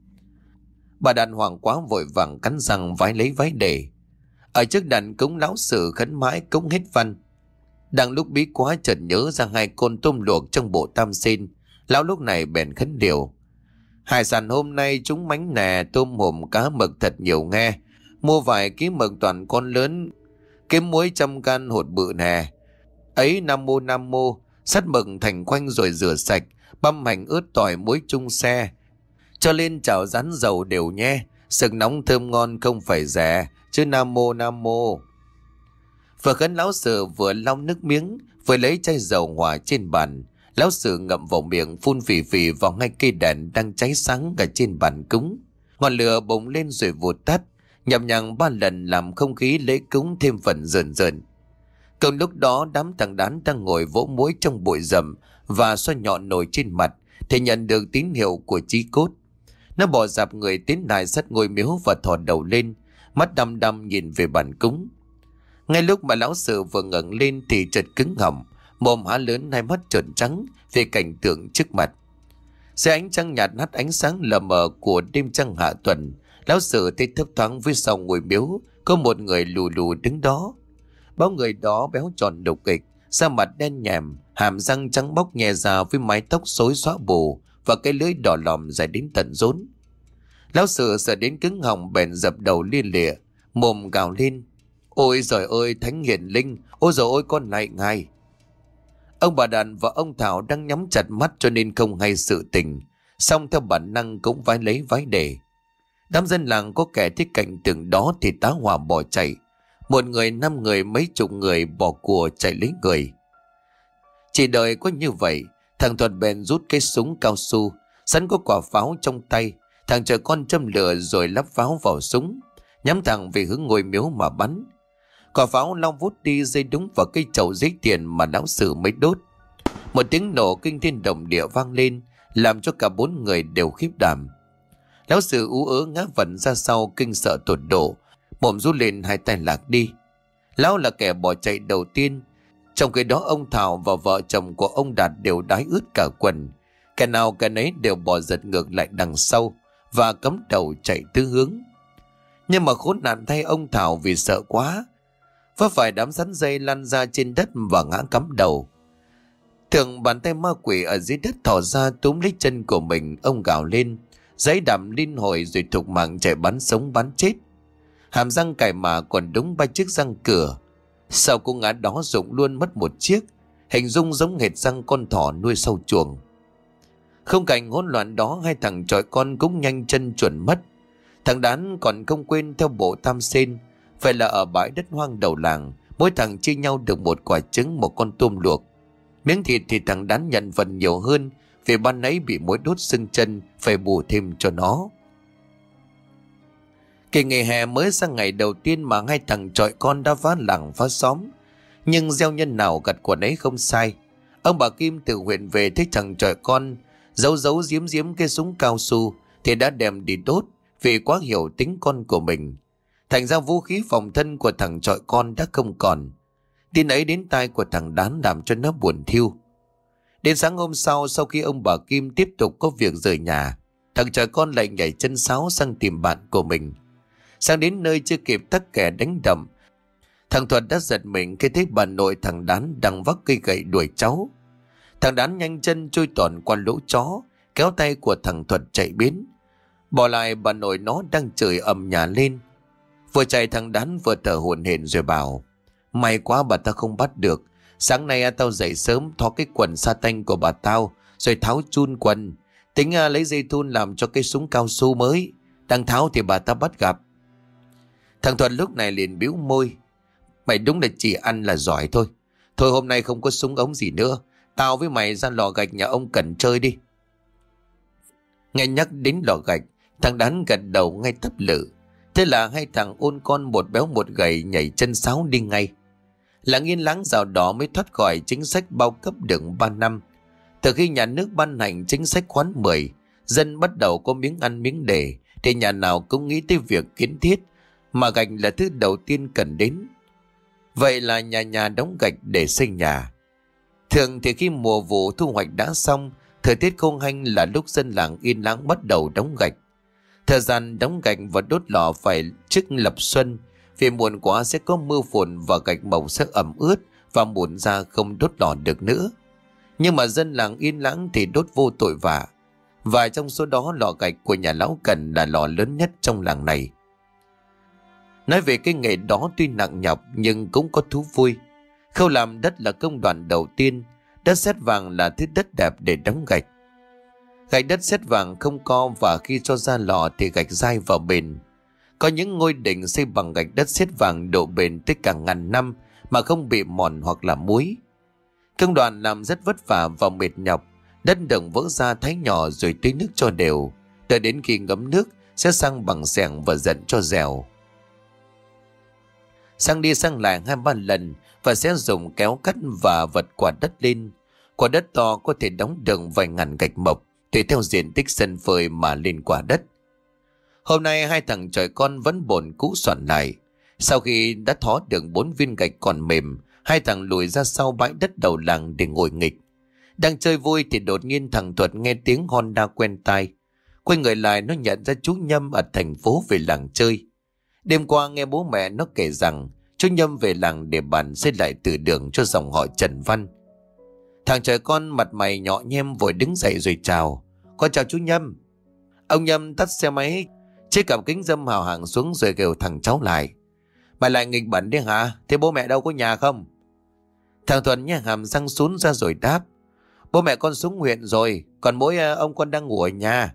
S1: Bà Đàn hoảng quá vội vàng cắn răng vái lấy váy để. Ở trước đàn cúng lão Sử khấn mãi cúng hết văn. Đang lúc bí quá chợt nhớ ra hai con tôm luộc trong bộ tam sen. Lão lúc này bèn khấn điều: Hải sản hôm nay chúng mánh nè, tôm hùm cá mực thật nhiều nghe. Mua vài ký mực toàn con lớn, kiếm muối trăm can hột bự nè. Ấy nam mô nam mô, sắt mực thành khoanh rồi rửa sạch, băm hành ướt tỏi muối chung xe. Cho lên chảo rán dầu đều nhé. Sực nóng thơm ngon không phải rẻ. Chứ nam mô nam mô. Vừa khấn lão sử vừa lau nước miếng, vừa lấy chai dầu hòa trên bàn. Lão sử ngậm vào miệng phun phì phì vào ngay cây đèn đang cháy sáng ở trên bàn cúng. Ngọn lửa bùng lên rồi vụt tắt, nhập nhằng ba lần làm không khí lễ cúng thêm phần rờn rợn. Cùng lúc đó đám thằng đán đang ngồi vỗ muối trong bụi rậm và xoa nhọn nồi trên mặt thì nhận được tín hiệu của Chí Cốt. Nó bò dạp người tiến lại sát ngôi miếu và thò đầu lên, mắt đăm đăm nhìn về bàn cúng. Ngay lúc mà lão sử vừa ngẩng lên thì chợt cứng họng, mồm há lớn, hai mắt trợn trắng về cảnh tượng trước mặt. Dưới ánh trăng nhạt hắt ánh sáng lờ mờ của đêm trăng hạ tuần, lão sử thấy thấp thoáng phía sau ngôi miếu có một người lù lù đứng đó. Bóng người đó béo tròn đục ịch, da mặt đen nhèm, hàm răng trắng bóc nhè ra với mái tóc xối xóa bù và cái lưỡi đỏ lòm dài đến tận rốn. Lão sử sợ đến cứng họng bèn dập đầu lia lịa, mồm gào lên: "Ôi giời ơi, Thánh Hiền Linh! Ôi giời ơi, con lại ngài!" Ông bà Đàn và ông Thảo đang nhắm chặt mắt cho nên không hay sự tình, song theo bản năng cũng vái lấy vái để. Đám dân làng có kẻ thích cảnh tượng đó thì tá hỏa bỏ chạy. Một người, năm người, mấy chục người bỏ của chạy lấy người. Chỉ đợi có như vậy, thằng Thuật bèn rút cái súng cao su, sẵn có quả pháo trong tay. Thằng chờ con châm lửa rồi lắp pháo vào súng, nhắm thẳng về hướng ngôi miếu mà bắn. Quả pháo lao vút đi rơi đúng vào cây chậu giấy tiền mà lão sử mới đốt. Một tiếng nổ kinh thiên động địa vang lên, làm cho cả bốn người đều khiếp đảm. Lão sử ú ớ ngã vẩn ra sau kinh sợ tột độ, mồm rút lên, hai tay lạc đi. Lão là kẻ bỏ chạy đầu tiên, trong khi đó ông Thảo và vợ chồng của ông Đạt đều đái ướt cả quần. Kẻ nào kẻ nấy đều bỏ giật ngược lại đằng sau và cắm đầu chạy tứ hướng. Nhưng mà khốn nạn thay ông Thảo vì sợ quá, vấp phải đám sắn dây lăn ra trên đất và ngã cắm đầu. Thường bàn tay ma quỷ ở dưới đất thò ra túm lấy chân của mình, ông gào lên, giấy đầm liên hồi rồi thục mạng chạy bắn sống bắn chết. Hàm răng cài mà còn đúng ba chiếc răng cửa. Sau cú ngã đó rụng luôn mất một chiếc, hình dung giống hệt răng con thỏ nuôi sâu chuồng. Không cảnh hỗn loạn đó, hai thằng chọi con cũng nhanh chân chuẩn mất. Thằng Đán còn không quên theo bộ tam sen, phải là ở bãi đất hoang đầu làng, mỗi thằng chia nhau được một quả trứng, một con tôm luộc. Miếng thịt thì thằng Đán nhận phần nhiều hơn, vì ban nãy bị muỗi đốt sưng chân, phải bù thêm cho nó. Kỳ nghỉ hè mới sang ngày đầu tiên mà hai thằng chọi con đã phá làng phá xóm, nhưng gieo nhân nào gặt quả ấy không sai. Ông bà Kim từ huyện về thấy thằng chọi con giấu giấu giếm giếm cái súng cao su thì đã đem đi đốt, vì quá hiểu tính con của mình. Thành ra vũ khí phòng thân của thằng chọi con đã không còn. Tin ấy đến tai của thằng Đán làm cho nó buồn thiu. Đến sáng hôm sau, sau khi ông bà Kim tiếp tục có việc rời nhà, thằng chọi con lại nhảy chân sáo sang tìm bạn của mình. Sang đến nơi chưa kịp tắc kẻ đánh đập, thằng Thuật đã giật mình khi thấy bà nội thằng Đán đang vác cây gậy đuổi cháu. Thằng Đán nhanh chân trôi tòn qua lỗ chó, kéo tay của thằng Thuật chạy biến. Bỏ lại bà nội nó đang chửi ầm nhà lên. Vừa chạy thằng Đán vừa thở hổn hển rồi bảo: "May quá bà ta không bắt được. Sáng nay tao dậy sớm thó cái quần sa tanh của bà tao rồi tháo chun quần. Tính lấy dây thun làm cho cái súng cao su mới. Đang tháo thì bà ta bắt gặp." Thằng Thuật lúc này liền bĩu môi: "Mày đúng là chỉ ăn là giỏi thôi. Thôi hôm nay không có súng ống gì nữa. Tao với mày ra lò gạch nhà ông Cẩn chơi đi." Nghe nhắc đến lò gạch, thằng Đán gật đầu ngay tấp lự. Thế là hai thằng ôn con một béo một gầy nhảy chân sáo đi ngay. Làng yên láng dạo đó mới thoát khỏi chính sách bao cấp được ba năm. Từ khi nhà nước ban hành chính sách khoán mười, dân bắt đầu có miếng ăn miếng để, thì nhà nào cũng nghĩ tới việc kiến thiết, mà gạch là thứ đầu tiên cần đến. Vậy là nhà nhà đóng gạch để xây nhà. Thường thì khi mùa vụ thu hoạch đã xong, thời tiết khô hanh là lúc dân làng yên láng bắt đầu đóng gạch. Thời gian đóng gạch và đốt lò phải trước lập xuân, vì muộn quá sẽ có mưa phùn và gạch màu sẽ ẩm ướt và muộn ra không đốt lò được nữa. Nhưng mà dân làng yên láng thì đốt vô tội vạ. Và trong số đó lò gạch của nhà lão Cần là lò lớn nhất trong làng này. Nói về cái nghề đó tuy nặng nhọc nhưng cũng có thú vui. Khâu làm đất là công đoạn đầu tiên, đất sét vàng là thứ đất đẹp để đóng gạch. Gạch đất sét vàng không co, và khi cho ra lò thì gạch dai vào bền. Có những ngôi đỉnh xây bằng gạch đất sét vàng độ bền tới cả ngàn năm mà không bị mòn hoặc là muối. Công đoạn làm rất vất vả và mệt nhọc. Đất đồng vỡ ra thái nhỏ rồi tưới nước cho đều. Đợi đến khi ngấm nước sẽ sang bằng xẻng và dặn cho dẻo. Sang đi sang lại hai ba lần và sẽ dùng kéo cắt và vật quả đất lên. Quả đất to có thể đóng được vài ngàn gạch mộc, tùy theo diện tích sân phơi mà lên quả đất. Hôm nay hai thằng chòi con vẫn bồn cũ soạn lại. Sau khi đã thó được bốn viên gạch còn mềm, hai thằng lùi ra sau bãi đất đầu làng để ngồi nghịch. Đang chơi vui thì đột nhiên thằng Thuật nghe tiếng Honda quen tai. Quay người lại, nó nhận ra chú Nhâm ở thành phố về làng chơi. Đêm qua nghe bố mẹ nó kể rằng chú Nhâm về làng để bàn xây lại từ đường cho dòng họ Trần Văn. Thằng trẻ con mặt mày nhọ nhem vội đứng dậy rồi chào. Con chào chú Nhâm. Ông Nhâm tắt xe máy, chiếc cặp kính râm hào hạng xuống rồi kêu thằng cháu lại. Mày lại nghịch bẩn đi hả? Thế bố mẹ đâu có nhà không? Thằng Thuận nhếch hàm răng sún ra rồi đáp. Bố mẹ con xuống huyện rồi, còn mỗi ông con đang ngủ ở nhà.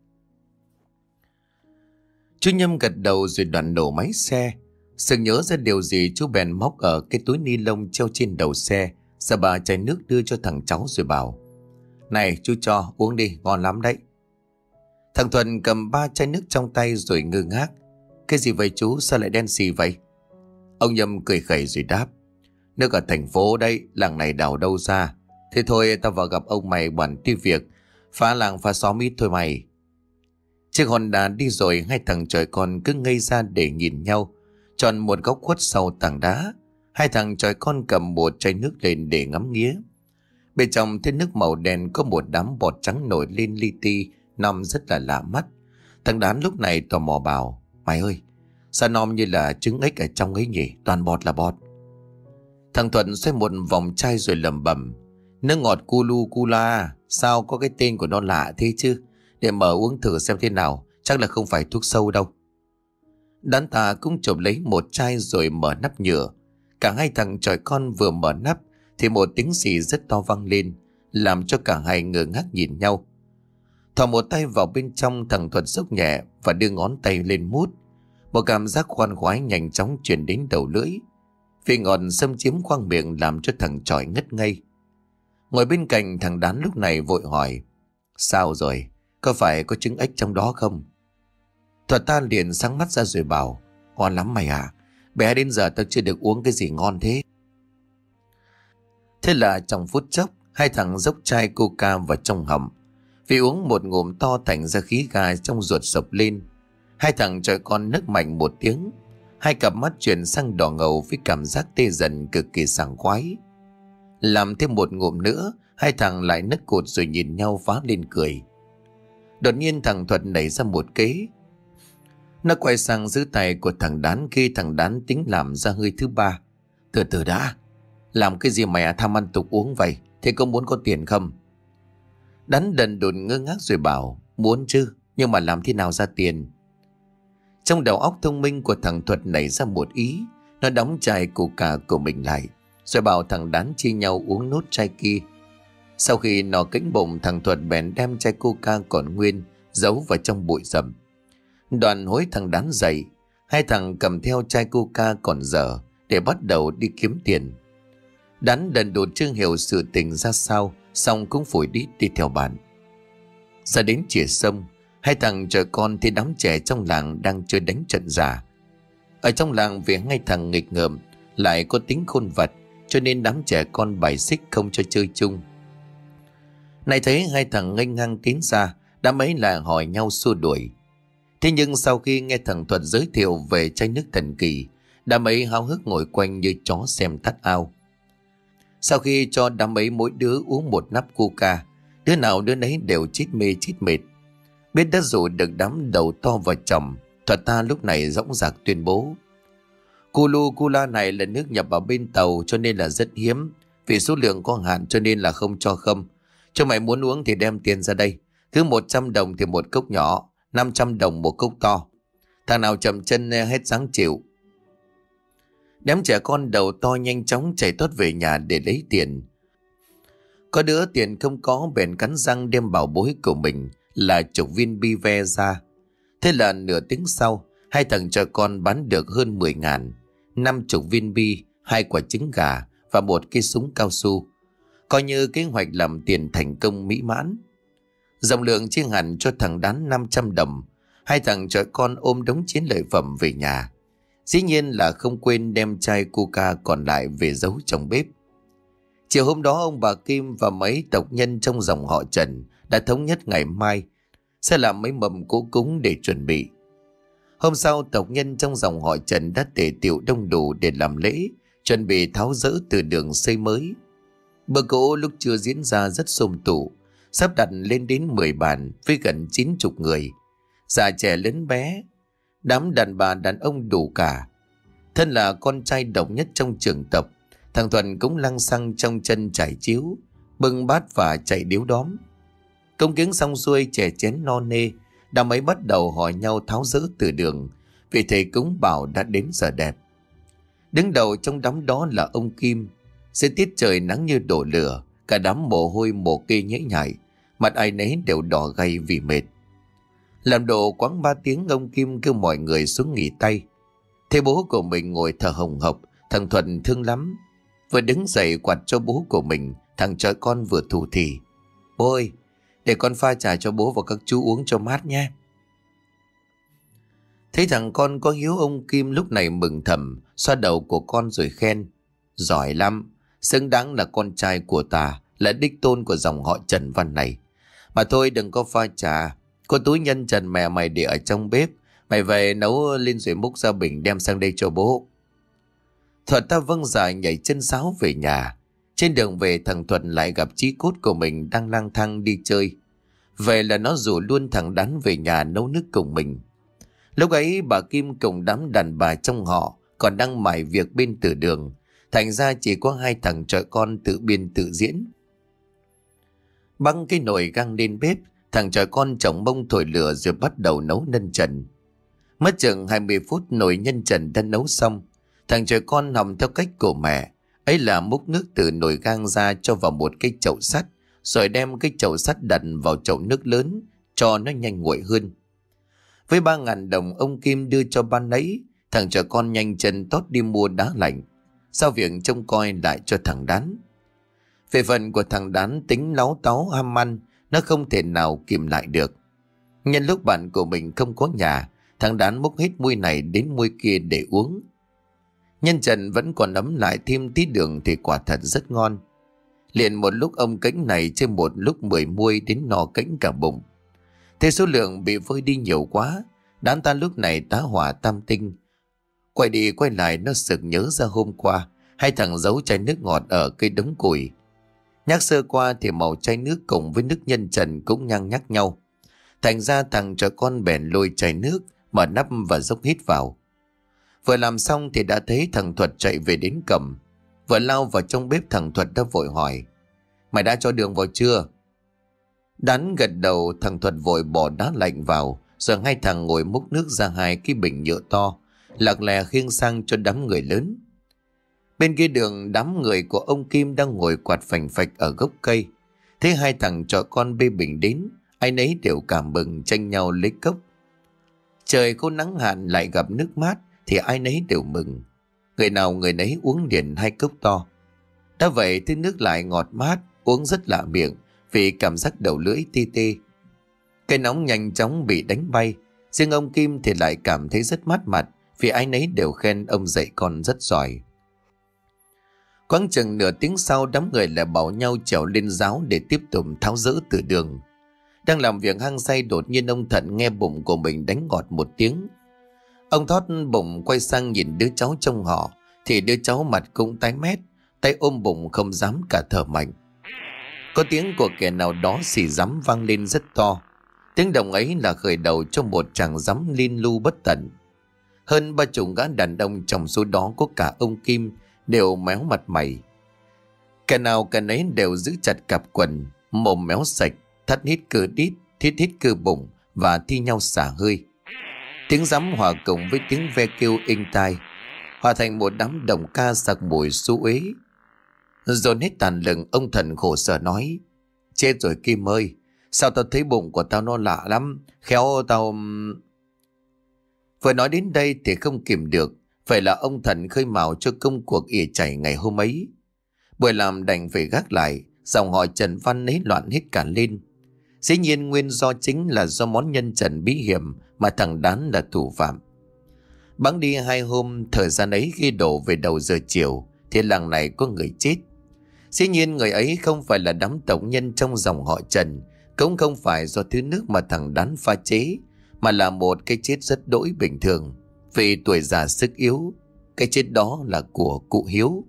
S1: Chú Nhâm gật đầu rồi đoạn nổ máy xe. Sực nhớ ra điều gì, chú bèn móc ở cái túi ni lông treo trên đầu xe ra ba chai nước đưa cho thằng cháu rồi bảo. Này chú cho uống đi, ngon lắm đấy. Thằng Thuận cầm ba chai nước trong tay rồi ngơ ngác. Cái gì vậy chú, sao lại đen xì vậy? Ông Nhâm cười khẩy rồi đáp. Nước ở thành phố đây, làng này đào đâu ra. Thế thôi tao vào gặp ông mày bàn tí việc, phá làng phá xóm ít thôi mày. Chiếc Honda đi rồi, hai thằng trời con cứ ngây ra để nhìn nhau. Chọn một góc khuất sau tảng đá, hai thằng trời con cầm một chai nước lên để ngắm nghía. Bên trong thế nước màu đen có một đám bọt trắng nổi lên li ti, nằm rất là lạ mắt. Thằng Đán lúc này tò mò bảo. Mày ơi, sao nom như là trứng ếch ở trong ấy nhỉ, toàn bọt là bọt. Thằng Thuận xoay một vòng chai rồi lẩm bẩm. Nước ngọt Kulu Kula, sao có cái tên của nó lạ thế chứ? Để mở uống thử xem thế nào, chắc là không phải thuốc sâu đâu. Đán ta cũng chộp lấy một chai rồi mở nắp nhựa. Cả hai thằng chòi con vừa mở nắp thì một tiếng xì rất to vang lên, làm cho cả hai ngơ ngác nhìn nhau. Thò một tay vào bên trong, thằng Thuật sốc nhẹ và đưa ngón tay lên mút. Một cảm giác khoan khoái nhanh chóng truyền đến đầu lưỡi. Vị ngọt xâm chiếm khoang miệng làm cho thằng chòi ngất ngây. Ngồi bên cạnh thằng Đán lúc này vội hỏi. Sao rồi? Có phải có trứng ếch trong đó không? Thuật ta liền sáng mắt ra rồi bảo. Ngon lắm mày à, bé đến giờ tao chưa được uống cái gì ngon thế. Thế là trong phút chốc, hai thằng dốc chai coca vào trong họng. Vì uống một ngụm to thành ra khí ga trong ruột sộc lên. Hai thằng trời con nấc mạnh một tiếng. Hai cặp mắt chuyển sang đỏ ngầu với cảm giác tê dần cực kỳ sảng khoái. Làm thêm một ngụm nữa, hai thằng lại nấc cụt rồi nhìn nhau phá lên cười. Đột nhiên thằng Thuật nảy ra một kế. Nó quay sang giữ tay của thằng Đán khi thằng Đán tính làm ra hơi thứ ba. Từ từ đã, làm cái gì mày à, tham ăn tục uống vậy? Thế có muốn có tiền không? Đán đần đồn ngơ ngác rồi bảo. Muốn chứ, nhưng mà làm thế nào ra tiền? Trong đầu óc thông minh của thằng Thuật nảy ra một ý. Nó đóng chai coca của mình lại rồi bảo thằng Đán chia nhau uống nốt chai kia. Sau khi nó kính bụng, thằng Thuật bèn đem chai coca còn nguyên giấu vào trong bụi rậm. Đoàn hối thằng Đán dậy. Hai thằng cầm theo chai coca còn dở để bắt đầu đi kiếm tiền. Đán đần đột chưa hiểu sự tình ra sao, xong cũng phủi đít đi theo bạn. Ra đến chìa sông, hai thằng trời con thấy đám trẻ trong làng đang chơi đánh trận giả. Ở trong làng vì hai thằng nghịch ngợm lại có tính khôn vật, cho nên đám trẻ con bài xích không cho chơi chung. Này thấy hai thằng nghênh ngang tiến ra, đám ấy lại hỏi nhau xua đuổi. Thế nhưng sau khi nghe thằng Thuật giới thiệu về chai nước thần kỳ, đám ấy háo hức ngồi quanh như chó xem tắt ao. Sau khi cho đám ấy mỗi đứa uống một nắp coca, đứa nào đứa nấy đều chít mê chít mệt. Biết đã dụ được đám đầu to vào chồng, Thuật ta lúc này dõng dạc tuyên bố. Kulu Kula này là nước nhập vào bên tàu cho nên là rất hiếm. Vì số lượng có hạn cho nên là không cho không. Cho mày muốn uống thì đem tiền ra đây. Cứ một trăm đồng thì một cốc nhỏ, năm trăm đồng một cốc to. Thằng nào chậm chân hết dáng chịu. Đám trẻ con đầu to nhanh chóng chạy tót về nhà để lấy tiền. Có đứa tiền không có bèn cắn răng đem bảo bối của mình là chục viên bi ve ra. Thế là nửa tiếng sau, hai thằng cho con bán được hơn mười ngàn, năm chục viên bi, hai quả trứng gà và một cây súng cao su. Coi như kế hoạch làm tiền thành công mỹ mãn. Dòng lượng chia hẳn cho thằng Đán năm trăm đồng. Hai thằng cho con ôm đống chiến lợi phẩm về nhà. Dĩ nhiên là không quên đem chai coca còn lại về giấu trong bếp. Chiều hôm đó ông bà Kim và mấy tộc nhân trong dòng họ Trần đã thống nhất ngày mai sẽ làm mấy mầm cỗ cúng để chuẩn bị. Hôm sau tộc nhân trong dòng họ Trần đã tề tiệu đông đủ để làm lễ, chuẩn bị tháo dỡ từ đường xây mới. Bữa cỗ lúc trưa diễn ra rất xôm tụ, sắp đặt lên đến mười bàn với gần chín chục người, già trẻ lớn bé, đám đàn bà đàn ông đủ cả. Thân là con trai độc nhất trong trường tập, thằng Thuận cũng lăng xăng trong chân trải chiếu, bưng bát và chạy điếu đóm. Công kiến xong xuôi, chè chén no nê, đám ấy bắt đầu hỏi nhau tháo dỡ từ đường, vì thầy cúng bảo đã đến giờ đẹp. Đứng đầu trong đám đó là ông Kim. Dưới tiết trời nắng như đổ lửa, cả đám mồ hôi mồ kê nhễ nhại, mặt ai nấy đều đỏ gay vì mệt. Làm độ quãng ba tiếng, ông Kim kêu mọi người xuống nghỉ tay. Thấy bố của mình ngồi thở hồng hộc, thằng Thuận thương lắm. Vừa đứng dậy quạt cho bố của mình, thằng trai con vừa thủ thỉ: "Bố ơi, để con pha trà cho bố và các chú uống cho mát nhé." Thấy thằng con có hiếu, ông Kim lúc này mừng thầm, xoa đầu của con rồi khen: "Giỏi lắm, xứng đáng là con trai của ta, là đích tôn của dòng họ Trần Văn này. Mà thôi đừng có pha trà, có túi nhân trần mẹ mày để ở trong bếp, mày về nấu lên rồi múc ra bình đem sang đây cho bố." Thuật ta vâng dạ nhảy chân sáo về nhà. Trên đường về, thằng Thuận lại gặp chí cốt của mình đang lang thang đi chơi. Vậy là nó rủ luôn thằng Đán về nhà nấu nước cùng mình. Lúc ấy bà Kim cùng đám đàn bà trong họ còn đang mải việc bên từ đường, thành ra chỉ có hai thằng trai con tự biên tự diễn. Băng cái nồi găng lên bếp, thằng trai con chồng mông thổi lửa rồi bắt đầu nấu nhân trần. Mất chừng hai mươi phút nồi nhân trần đã nấu xong. Thằng trai con học theo cách của mẹ, ấy là múc nước từ nồi gang ra cho vào một cái chậu sắt, rồi đem cái chậu sắt đặt vào chậu nước lớn cho nó nhanh nguội hơn. Với ba ngàn đồng ông Kim đưa cho ban nấy, thằng trai con nhanh chân tót đi mua đá lạnh, sao việc trông coi lại cho thằng Đán. Về phần của thằng Đán, tính láu táu ham ăn, nó không thể nào kìm lại được. Nhân lúc bạn của mình không có nhà, thằng Đán múc hết muôi này đến muôi kia để uống. Nhân trần vẫn còn ấm lại thêm tí đường thì quả thật rất ngon. Liền một lúc ông cánh này trên một lúc mười muôi đến no cánh cả bụng. Thế số lượng bị vơi đi nhiều quá, Đán ta lúc này tá hỏa tam tinh. Quay đi quay lại nó sực nhớ ra hôm qua hai thằng giấu chai nước ngọt ở cây đống củi. Nhắc sơ qua thì màu chai nước cùng với nước nhân trần cũng nhang nhắc nhau. Thành ra thằng cho con bèn lôi chai nước, mở nắp và dốc hít vào. Vừa làm xong thì đã thấy thằng Thuật chạy về đến cầm. Vừa lao vào trong bếp, thằng Thuật đã vội hỏi: "Mày đã cho đường vào chưa?" Đán gật đầu. Thằng Thuật vội bỏ đá lạnh vào, rồi hai thằng ngồi múc nước ra hai cái bình nhựa to, lạc lè khiêng sang cho đám người lớn. Bên kia đường, đám người của ông Kim đang ngồi quạt phành phạch ở gốc cây. Thấy hai thằng trò con bê bình đến, ai nấy đều cảm mừng tranh nhau lấy cốc. Trời khô nắng hạn lại gặp nước mát thì ai nấy đều mừng. Người nào người nấy uống liền hai cốc to. Đã vậy thứ nước lại ngọt mát, uống rất lạ miệng vì cảm giác đầu lưỡi tê tê. Cái nóng nhanh chóng bị đánh bay. Riêng ông Kim thì lại cảm thấy rất mát mặt vì ai nấy đều khen ông dạy con rất giỏi. Quãng chừng nửa tiếng sau, đám người lại bảo nhau trèo lên giáo để tiếp tục tháo dỡ từ đường. Đang làm việc hăng say, đột nhiên ông Thận nghe bụng của mình đánh ngọt một tiếng. Ông thót bụng quay sang nhìn đứa cháu trong họ, thì đứa cháu mặt cũng tái mét, tay ôm bụng không dám cả thở mạnh. Có tiếng của kẻ nào đó xì rắm vang lên rất to. Tiếng động ấy là khởi đầu cho một tràng rắm liên lưu bất tận. Hơn ba chục gã đàn ông, trong số đó có cả ông Kim, đều méo mặt mày. Kẻ nào kẻ nấy đều giữ chặt cặp quần, mồm méo sạch, thắt hít cơ đít, thiết hít cơ bụng và thi nhau xả hơi. Tiếng rắm hòa cùng với tiếng ve kêu inh tai, hòa thành một đám đồng ca sặc mùi xú uế. Dồn hết tàn lừng, ông Thần khổ sở nói: Chết rồi Kim ơi, sao tao thấy bụng của tao nó lạ lắm, khéo tao... Vừa nói đến đây thì không kìm được, vậy là ông Thần khơi mào cho công cuộc ỉa chảy ngày hôm ấy. Buổi làm đành phải gác lại, dòng họ Trần Văn ấy loạn hết cả lên. Dĩ nhiên nguyên do chính là do món nhân trần bí hiểm mà thằng Đán là thủ phạm. Bẵng đi hai hôm, thời gian ấy khi đổ về đầu giờ chiều thì làng này có người chết. Dĩ nhiên người ấy không phải là đám tộc nhân trong dòng họ Trần, cũng không phải do thứ nước mà thằng Đán pha chế, mà là một cái chết rất đỗi bình thường, vì tuổi già sức yếu. Cái chết đó là của cụ Hiếu.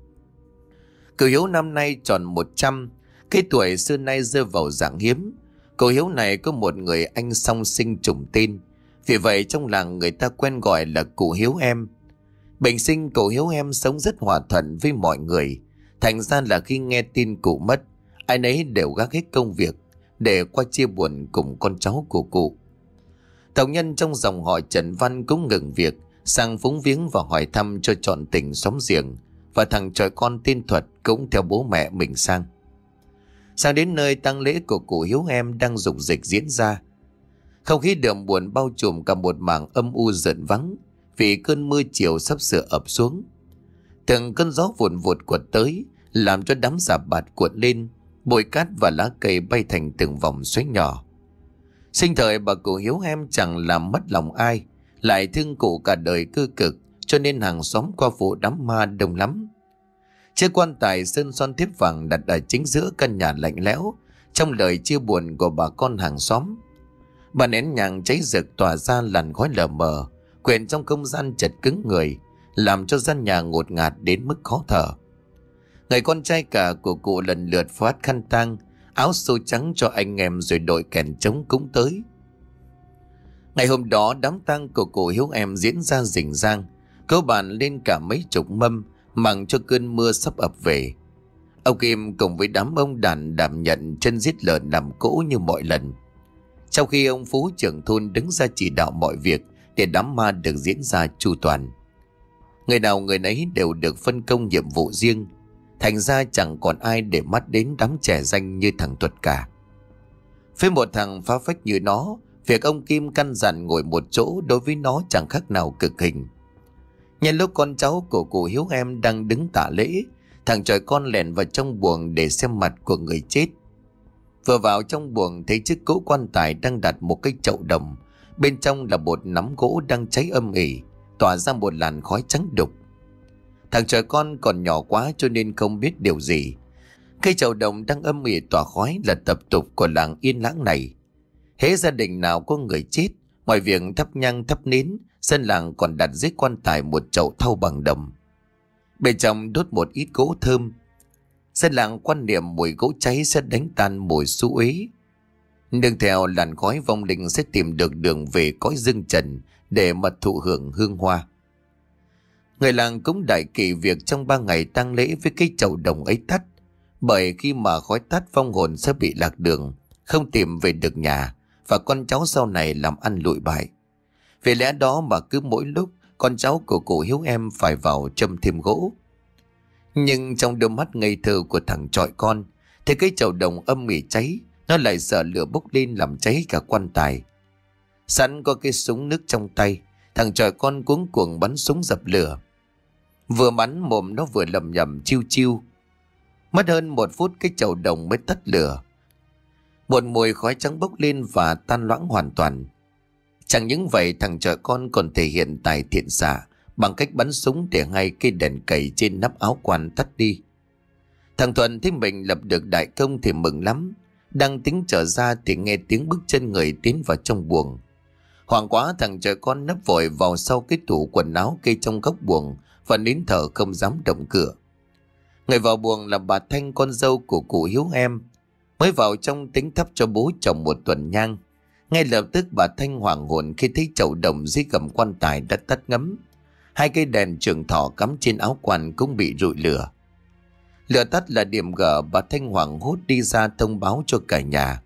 S1: Cụ Hiếu năm nay tròn một trăm, cái tuổi xưa nay rơi vào dạng hiếm. Cụ Hiếu này có một người anh song sinh trùng tên, vì vậy trong làng người ta quen gọi là cụ Hiếu em. Bình sinh cụ Hiếu em sống rất hòa thuận với mọi người, thành ra là khi nghe tin cụ mất, ai nấy đều gác hết công việc để qua chia buồn cùng con cháu của cụ. Tộc nhân trong dòng họ Trần Văn cũng ngừng việc sang phúng viếng và hỏi thăm cho trọn tình xóm giềng, và thằng chòi con tên Thuật cũng theo bố mẹ mình sang. Sang đến nơi tang lễ của cụ Hiếu em đang dục dịch diễn ra. Không khí đượm buồn bao trùm cả một mảng âm u rợn vắng, vì cơn mưa chiều sắp sửa ập xuống. Từng cơn gió vụn vụt quật tới, làm cho đám rạp bạt cuộn lên, bụi cát và lá cây bay thành từng vòng xoáy nhỏ. Sinh thời bà cụ Hiếu em chẳng làm mất lòng ai, lại thương cụ cả đời cơ cực, cho nên hàng xóm qua vụ đám ma đông lắm. Chiếc quan tài sơn son thiếp vàng đặt ở chính giữa căn nhà lạnh lẽo, trong lời chia buồn của bà con hàng xóm. Bà nén nhang cháy rực tỏa ra làn khói lờ mờ, quyện trong không gian chật cứng người, làm cho gian nhà ngột ngạt đến mức khó thở. Người con trai cả của cụ lần lượt phát khăn tang, áo xô trắng cho anh em, rồi đội kèn trống cúng tới. Ngày hôm đó đám tang của cụ Hiếu em diễn ra rình rang, cơ bản lên cả mấy chục mâm, mặng cho cơn mưa sắp ập về. Ông Kim cùng với đám ông đàn đảm nhận chân giết lợn làm cỗ như mọi lần, trong khi ông Phú trưởng thôn đứng ra chỉ đạo mọi việc để đám ma được diễn ra chu toàn. Người nào người nấy đều được phân công nhiệm vụ riêng, thành ra chẳng còn ai để mắt đến đám trẻ danh như thằng Thuật cả. Với một thằng phá phách như nó, việc ông Kim căn dặn ngồi một chỗ đối với nó chẳng khác nào cực hình. Nhân lúc con cháu của cụ Hiếu em đang đứng tả lễ, thằng chòi con lẻn vào trong buồng để xem mặt của người chết. Vừa vào trong buồng thấy chiếc cỗ quan tài đang đặt một cái chậu đồng, bên trong là một nắm gỗ đang cháy âm ỉ, tỏa ra một làn khói trắng đục. Thằng chòi con còn nhỏ quá cho nên không biết điều gì. Cây chậu đồng đang âm ỉ tỏa khói là tập tục của làng yên lãng này. Hễ gia đình nào có người chết, ngoài việc thắp nhang thắp nến, dân làng còn đặt dưới quan tài một chậu thau bằng đồng, bên trong đốt một ít gỗ thơm. Dân làng quan niệm mùi gỗ cháy sẽ đánh tan mùi xú uế. Nương theo làn khói, vong linh sẽ tìm được đường về cõi dương trần để mà thụ hưởng hương hoa. Người làng cũng đại kỵ việc trong ba ngày tang lễ với cái chậu đồng ấy tắt, bởi khi mà khói tắt vong hồn sẽ bị lạc đường, không tìm về được nhà, và con cháu sau này làm ăn lụi bại. Vì lẽ đó mà cứ mỗi lúc con cháu của cụ Hiếu em phải vào châm thêm gỗ. Nhưng trong đôi mắt ngây thơ của thằng chọi con thì cái chậu đồng âm ỉ cháy, nó lại sợ lửa bốc lên làm cháy cả quan tài. Sẵn có cái súng nước trong tay, thằng chọi con cuống cuồng bắn súng dập lửa. Vừa bắn mồm nó vừa lầm nhầm chiêu chiêu. Mất hơn một phút cái chậu đồng mới tắt lửa. Một mùi khói trắng bốc lên và tan loãng hoàn toàn. Chẳng những vậy, thằng chọi con còn thể hiện tài thiện xạ bằng cách bắn súng để ngay cây đèn cầy trên nắp áo quan tắt đi. Thằng Thuận thấy mình lập được đại công thì mừng lắm. Đang tính trở ra thì nghe tiếng bước chân người tiến vào trong buồng. Hoảng quá, thằng chọi con nấp vội vào sau cái tủ quần áo kê trong góc buồng và nín thở không dám động cửa. Người vào buồng là bà Thanh, con dâu của cụ Hiếu em, mới vào trong tính thắp cho bố chồng một tuần nhang. Ngay lập tức bà Thanh hoảng hồn khi thấy chậu đồng dưới gầm quan tài đã tắt ngấm. Hai cây đèn trường thọ cắm trên áo quan cũng bị rụi lửa. Lửa tắt là điểm gở, bà Thanh hoảng hốt đi ra thông báo cho cả nhà.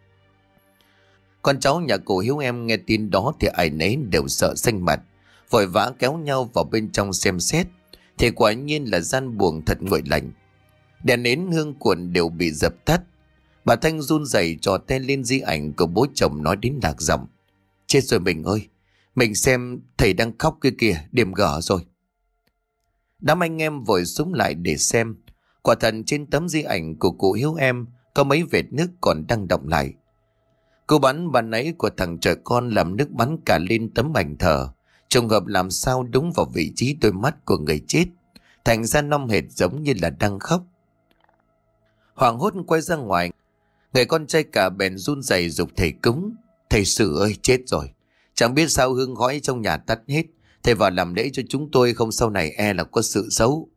S1: Con cháu nhà cụ Hiếu em nghe tin đó thì ai nấy đều sợ xanh mặt, vội vã kéo nhau vào bên trong xem xét. Thì quả nhiên là gian buồng thật nguội lạnh. Đèn nến hương cuộn đều bị dập tắt. Bà Thanh run rẩy trò tay lên di ảnh của bố chồng nói đến lạc giọng: Chết rồi mình ơi, mình xem thầy đang khóc kia kìa, điểm gở rồi. Đám anh em vội súng lại để xem. Quả thật trên tấm di ảnh của cụ Hiếu em có mấy vệt nước còn đang đọng lại. Cú bắn ban nãy của thằng trời con làm nước bắn cả lên tấm ảnh thờ, trùng hợp làm sao đúng vào vị trí đôi mắt của người chết, thành ra năm hệt giống như là đang khóc. Hoảng hốt quay ra ngoài, người con trai cả bèn run rẩy giục thầy cúng: Thầy Sử ơi, chết rồi, chẳng biết sao hương khói trong nhà tắt hết, thầy vào làm lễ cho chúng tôi, không sau này e là có sự xấu.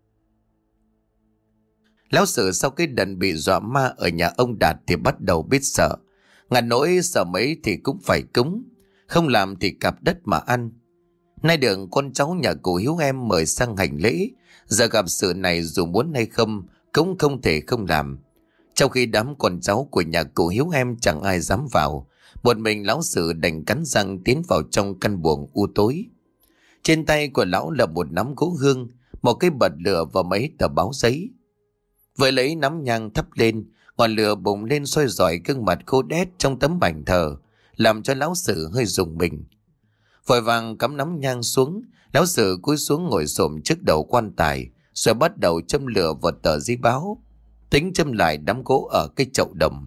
S1: Lão Sử sau cái đợt bị dọa ma ở nhà ông Đạt thì bắt đầu biết sợ. Ngàn nỗi sợ mấy thì cũng phải cúng, không làm thì cặp đất mà ăn. Nay được con cháu nhà cụ Hiếu em mời sang hành lễ, giờ gặp sự này dù muốn hay không cũng không thể không làm. Trong khi đám con cháu của nhà cụ Hiếu em chẳng ai dám vào, một mình lão Sử đành cắn răng tiến vào trong căn buồng u tối. Trên tay của lão là một nắm gỗ hương, một cái bật lửa và mấy tờ báo giấy. Vừa lấy nắm nhang thắp lên, ngọn lửa bùng lên soi rọi gương mặt khô đét trong tấm ảnh thờ, làm cho lão Sử hơi rùng mình. Vội vàng cắm nắm nhang xuống, lão Sử cúi xuống ngồi xổm trước đầu quan tài, rồi bắt đầu châm lửa vào tờ giấy báo, tính châm lại đám gỗ ở cái chậu đồng.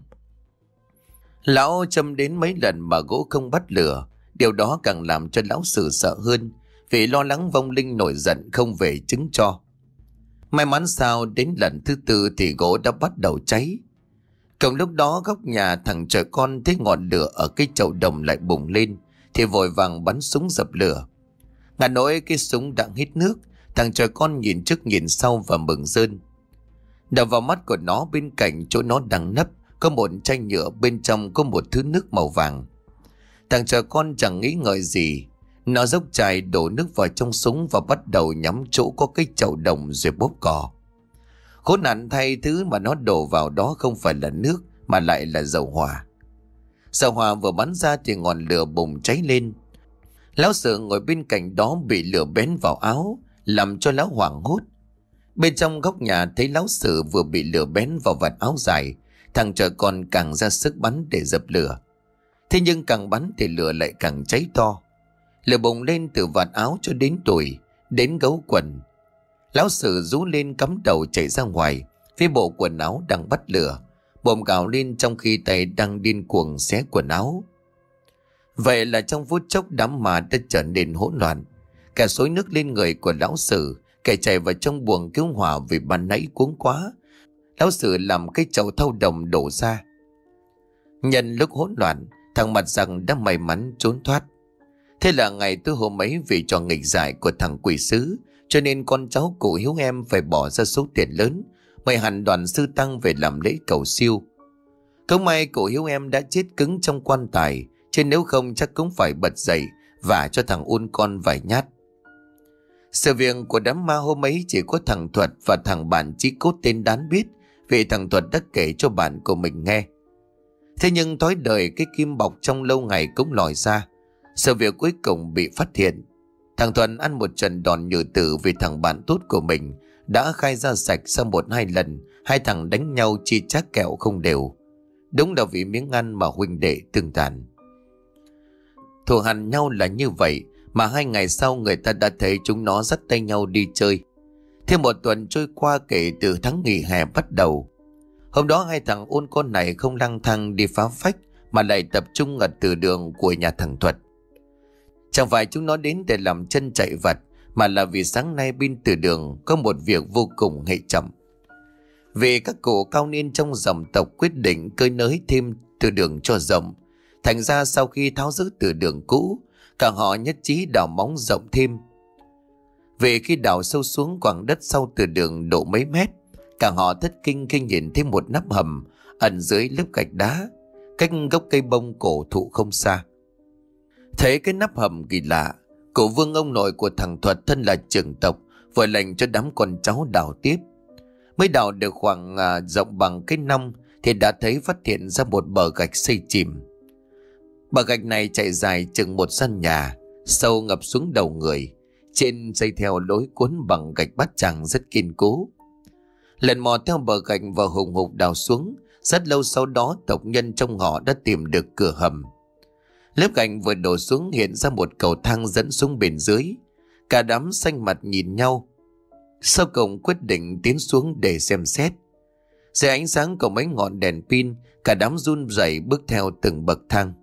S1: Lão châm đến mấy lần mà gỗ không bắt lửa, điều đó càng làm cho lão Sử sợ hơn, vì lo lắng vong linh nổi giận không về chứng cho. May mắn sao đến lần thứ tư thì gỗ đã bắt đầu cháy. Cùng lúc đó góc nhà thằng trời con thấy ngọn lửa ở cái chậu đồng lại bùng lên thì vội vàng bắn súng dập lửa. Ngàn nỗi cái súng đã hết nước, thằng trời con nhìn trước nhìn sau và mừng rơn. Đập vào mắt của nó, bên cạnh chỗ nó đang nấp có một chai nhựa, bên trong có một thứ nước màu vàng. Thằng trời con chẳng nghĩ ngợi gì, nó dốc chai đổ nước vào trong súng và bắt đầu nhắm chỗ có cái chậu đồng rồi bóp cò. Khốn nạn thay, thứ mà nó đổ vào đó không phải là nước mà lại là dầu hỏa. Dầu hỏa vừa bắn ra thì ngọn lửa bùng cháy lên. Lão Sử ngồi bên cạnh đó bị lửa bén vào áo, làm cho lão hoảng hốt. Bên trong góc nhà thấy lão Sử vừa bị lửa bén vào vạt áo dài, thằng trời con càng ra sức bắn để dập lửa. Thế nhưng càng bắn thì lửa lại càng cháy to. Lửa bùng lên từ vạt áo cho đến đùi, đến gấu quần. Lão Sử rú lên cắm đầu chạy ra ngoài, phía bộ quần áo đang bắt lửa, bồm gào lên trong khi tay đang điên cuồng xé quần áo. Vậy là trong phút chốc đám ma đã trở nên hỗn loạn. Cả xối nước lên người của lão Sử, kẻ chạy vào trong buồng cứu hỏa vì ban nãy cuống quá. Lão Sử làm cái chậu thau đồng đổ ra. Nhân lúc hỗn loạn, thằng Mặt Giặc đã may mắn trốn thoát. Thế là ngày tối hôm ấy, vì trò nghịch dại của thằng quỷ sứ, cho nên con cháu cụ Hiếu em phải bỏ ra số tiền lớn mời hẳn đoàn sư tăng về làm lễ cầu siêu. Không may cụ Hiếu em đã chết cứng trong quan tài, chứ nếu không chắc cũng phải bật dậy và cho thằng ôn con vài nhát. Sự việc của đám ma hôm ấy chỉ có thằng Thuật và thằng bạn Chí Cốt tên Đán biết, vì thằng Thuật đã kể cho bạn của mình nghe. Thế nhưng thói đời cái kim bọc trong lâu ngày cũng lòi ra. Sự việc cuối cùng bị phát hiện. Thằng Thuận ăn một trận đòn nhừ tử vì thằng bạn tốt của mình đã khai ra sạch sau một hai lần hai thằng đánh nhau chi chác kẹo không đều. Đúng là vì miếng ăn mà huynh đệ tương tàn. Thù hằn nhau là như vậy mà hai ngày sau người ta đã thấy chúng nó dắt tay nhau đi chơi. Thêm một tuần trôi qua kể từ tháng nghỉ hè bắt đầu. Hôm đó hai thằng ôn con này không lang thang đi phá phách mà lại tập trung ở từ đường của nhà thằng Thuật. Chẳng phải chúng nó đến để làm chân chạy vặt, mà là vì sáng nay bên từ đường có một việc vô cùng hệ trọng. Vì các cụ cao niên trong dòng tộc quyết định cơi nới thêm từ đường cho rộng, thành ra sau khi tháo rỡ từ đường cũ, cả họ nhất trí đào móng rộng thêm. Vì khi đào sâu xuống quảng đất sau từ đường độ mấy mét, cả họ thất kinh khi nhìn thấy một nắp hầm ẩn dưới lớp gạch đá, cách gốc cây bông cổ thụ không xa. Thấy cái nắp hầm kỳ lạ, cụ Vương ông nội của thằng Thuật thân là trưởng tộc vội lệnh cho đám con cháu đào tiếp. Mới đào được khoảng à, rộng bằng cái nong thì đã thấy phát hiện ra một bờ gạch xây chìm. Bờ gạch này chạy dài chừng một gian nhà, sâu ngập xuống đầu người, trên dây theo lối cuốn bằng gạch bát tràng rất kiên cố. Lần mò theo bờ gạch và hùng hục đào xuống. Rất lâu sau đó tộc nhân trong họ đã tìm được cửa hầm. Lớp gạch vừa đổ xuống hiện ra một cầu thang dẫn xuống bên dưới. Cả đám xanh mặt nhìn nhau. Sau cùng quyết định tiến xuống để xem xét. Dưới ánh sáng của mấy ngọn đèn pin, cả đám run rẩy bước theo từng bậc thang.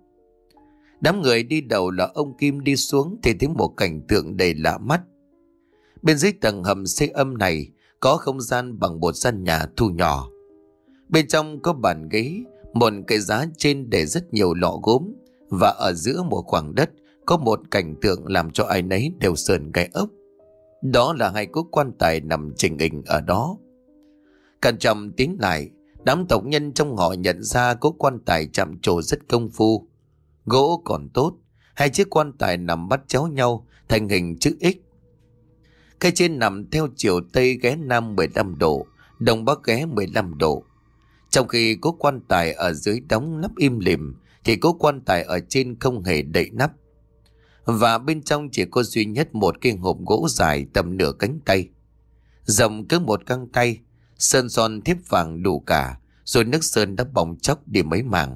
S1: Đám người đi đầu là ông Kim đi xuống thì thấy một cảnh tượng đầy lạ mắt. Bên dưới tầng hầm xây âm này có không gian bằng một gian nhà thu nhỏ. Bên trong có bàn ghế, một cái giá trên để rất nhiều lọ gốm, và ở giữa một khoảng đất có một cảnh tượng làm cho ai nấy đều sởn gai ốc. Đó là hai cỗ quan tài nằm chình ình ở đó. Cẩn trọng tiến lại, đám tộc nhân trong họ nhận ra cỗ quan tài chạm trổ rất công phu. Gỗ còn tốt, hai chiếc quan tài nằm bắt chéo nhau thành hình chữ X. Cái trên nằm theo chiều Tây ghé Nam mười lăm độ, Đông Bắc ghé mười lăm độ. Trong khi cỗ quan tài ở dưới đóng nắp im lìm, thì cỗ quan tài ở trên không hề đậy nắp. Và bên trong chỉ có duy nhất một cái hộp gỗ dài tầm nửa cánh tay, rộng cứ một găng tay, sơn son thiếp vàng đủ cả, rồi nước sơn đã bong chóc đi mấy mảng.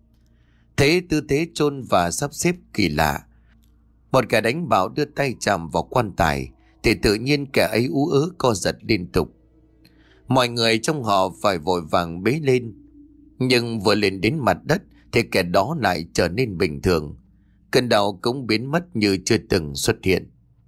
S1: Thế tư thế chôn và sắp xếp kỳ lạ. Một kẻ đánh bạo đưa tay chạm vào quan tài thì tự nhiên kẻ ấy ú ớ co giật liên tục. Mọi người trong họ phải vội vàng bế lên. Nhưng vừa lên đến mặt đất thì kẻ đó lại trở nên bình thường. Cơn đau cũng biến mất như chưa từng xuất hiện.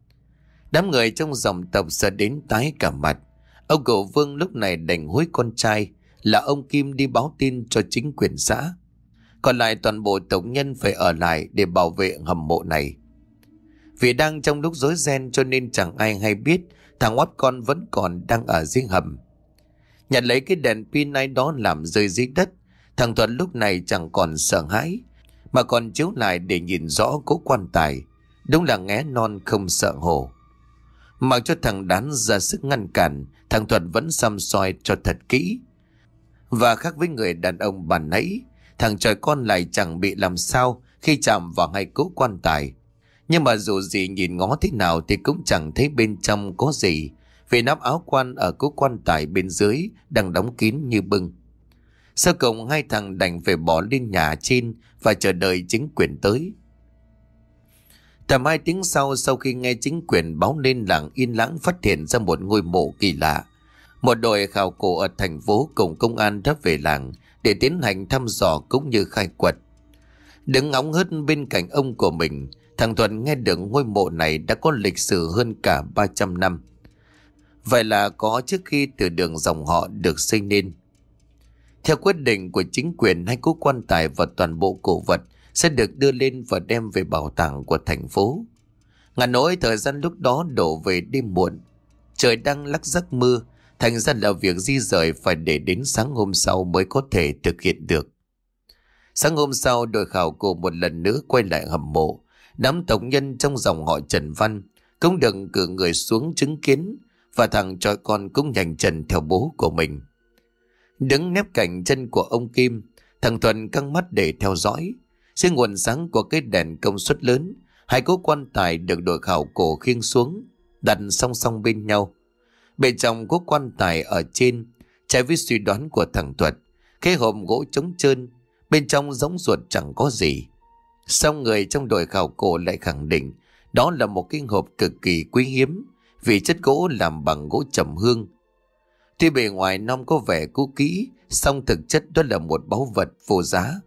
S1: Đám người trong dòng tộc sợ đến tái cả mặt. Ông cụ Vương lúc này đành hối con trai là ông Kim đi báo tin cho chính quyền xã. Còn lại toàn bộ tộc nhân phải ở lại để bảo vệ hầm mộ này. Vì đang trong lúc rối ren cho nên chẳng ai hay biết thằng oát con vẫn còn đang ở dưới hầm. Nhận lấy cái đèn pin ai đó làm rơi dưới đất, thằng Thuận lúc này chẳng còn sợ hãi, mà còn chiếu lại để nhìn rõ cố quan tài. Đúng là nghé non không sợ hổ. Mặc cho thằng Đán ra sức ngăn cản, thằng Thuận vẫn săm soi cho thật kỹ. Và khác với người đàn ông bàn nãy, thằng trời con lại chẳng bị làm sao khi chạm vào hai cố quan tài. Nhưng mà dù gì nhìn ngó thế nào thì cũng chẳng thấy bên trong có gì, vì nắp áo quan ở cố quan tài bên dưới đang đóng kín như bưng. Sau cùng hai thằng đành phải bỏ lên nhà trên và chờ đợi chính quyền tới. Tầm hai tiếng sau, sau khi nghe chính quyền báo lên làng Yên Lãng phát hiện ra một ngôi mộ kỳ lạ, một đội khảo cổ ở thành phố cùng công an đã về làng để tiến hành thăm dò cũng như khai quật. Đứng ngóng hớt bên cạnh ông của mình, thằng Thuận nghe được ngôi mộ này đã có lịch sử hơn cả ba trăm năm. Vậy là có trước khi từ đường dòng họ được xây nên. Theo quyết định của chính quyền, hai cố quan tài và toàn bộ cổ vật sẽ được đưa lên và đem về bảo tàng của thành phố. Ngàn nỗi thời gian lúc đó đổ về đêm muộn, trời đang lắc giắc mưa, thành ra là việc di rời phải để đến sáng hôm sau mới có thể thực hiện được. Sáng hôm sau, đội khảo cổ một lần nữa quay lại hầm mộ. Đám tộc nhân trong dòng họ Trần Văn cũng được cử người xuống chứng kiến, và thằng trói con cũng nhanh chân theo bố của mình. Đứng nép cạnh chân của ông Kim, thằng Thuận căng mắt để theo dõi. Dưới nguồn sáng của cái đèn công suất lớn, hai cố quan tài được đội khảo cổ khiêng xuống, đặt song song bên nhau. Bên trong cố quan tài ở trên, trái với suy đoán của thằng Thuận, cái hộp gỗ trống trơn, bên trong giống ruột chẳng có gì. Song người trong đội khảo cổ lại khẳng định đó là một cái hộp cực kỳ quý hiếm, vì chất gỗ làm bằng gỗ trầm hương. Tuy bề ngoài nong có vẻ cũ kỹ, song thực chất đó là một báu vật vô giá.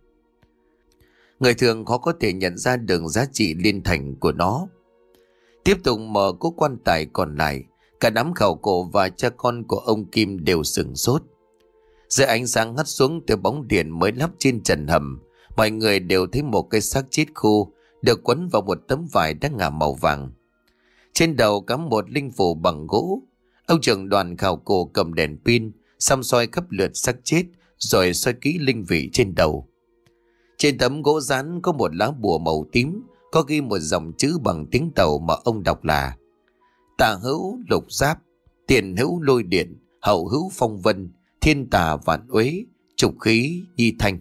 S1: Người thường khó có thể nhận ra được giá trị liên thành của nó. Tiếp tục mở cố quan tài còn lại, cả đám khảo cổ và cha con của ông Kim đều sửng sốt. Dưới ánh sáng hắt xuống từ bóng điện mới lắp trên trần hầm, mọi người đều thấy một cái xác chết khô được quấn vào một tấm vải đã ngả màu vàng. Trên đầu cắm một linh phù bằng gỗ. Ông trưởng đoàn khảo cổ cầm đèn pin xăm soi khắp lượt xác chết, rồi soi kỹ linh vị trên đầu. Trên tấm gỗ dán có một lá bùa màu tím, có ghi một dòng chữ bằng tiếng Tàu mà ông đọc là: Tả hữu lục giáp, tiền hữu lôi điện, hậu hữu phong vân, thiên tà vạn uế, trục khí nhi thanh.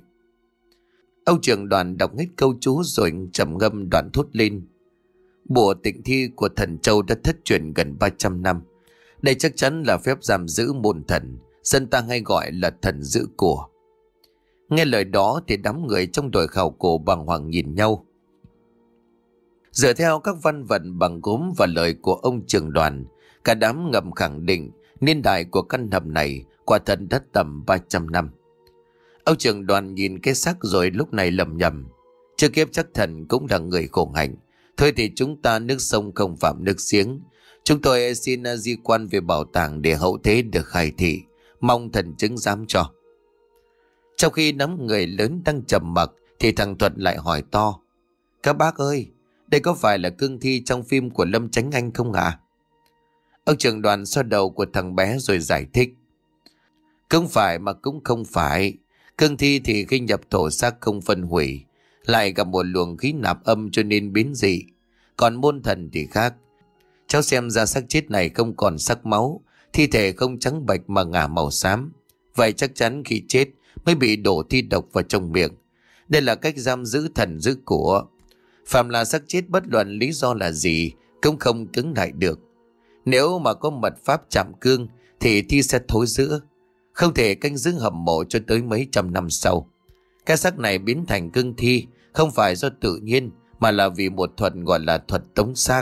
S1: Ông trưởng đoàn đọc hết câu chú rồi trầm ngâm đoạn thốt lên: Bùa tịnh thi của thần châu đã thất truyền gần ba trăm năm. Đây chắc chắn là phép giam giữ môn thần, dân ta hay gọi là thần giữ của. Nghe lời đó thì đám người trong đội khảo cổ bàng hoàng nhìn nhau. Dựa theo các văn vận bằng gốm và lời của ông trưởng đoàn, cả đám ngầm khẳng định niên đại của căn hầm này quả thật đã tầm ba trăm năm. Ông trưởng đoàn nhìn cái xác rồi lúc này lầm nhầm. Chưa kiếp chắc thần cũng là người khổ hạnh. Thôi thì chúng ta nước sông không phạm nước giếng. Chúng tôi xin di quan về bảo tàng để hậu thế được khai thị. Mong thần chứng giám cho. Trong khi đám người lớn đang trầm mặc thì thằng Thuật lại hỏi to: Các bác ơi, đây có phải là cương thi trong phim của Lâm Chánh Anh không ạ? Ông trưởng đoàn xoa đầu của thằng bé rồi giải thích: Không phải mà cũng không phải. Cương thi thì khi nhập thổ xác không phân hủy, lại gặp một luồng khí nạp âm cho nên biến dị. Còn môn thần thì khác. Cháu xem ra xác chết này không còn sắc máu, thi thể không trắng bạch mà ngả màu xám. Vậy chắc chắn khi chết mới bị đổ thi độc vào trong miệng. Đây là cách giam giữ thần giữ của. Phạm là xác chết bất luận lý do là gì cũng không cứng lại được. Nếu mà có mật pháp chạm cương thì thi sẽ thối rữa, không thể canh giữ hầm mộ cho tới mấy trăm năm sau. Cái xác này biến thành cương thi không phải do tự nhiên mà là vì một thuật gọi là thuật tống xác.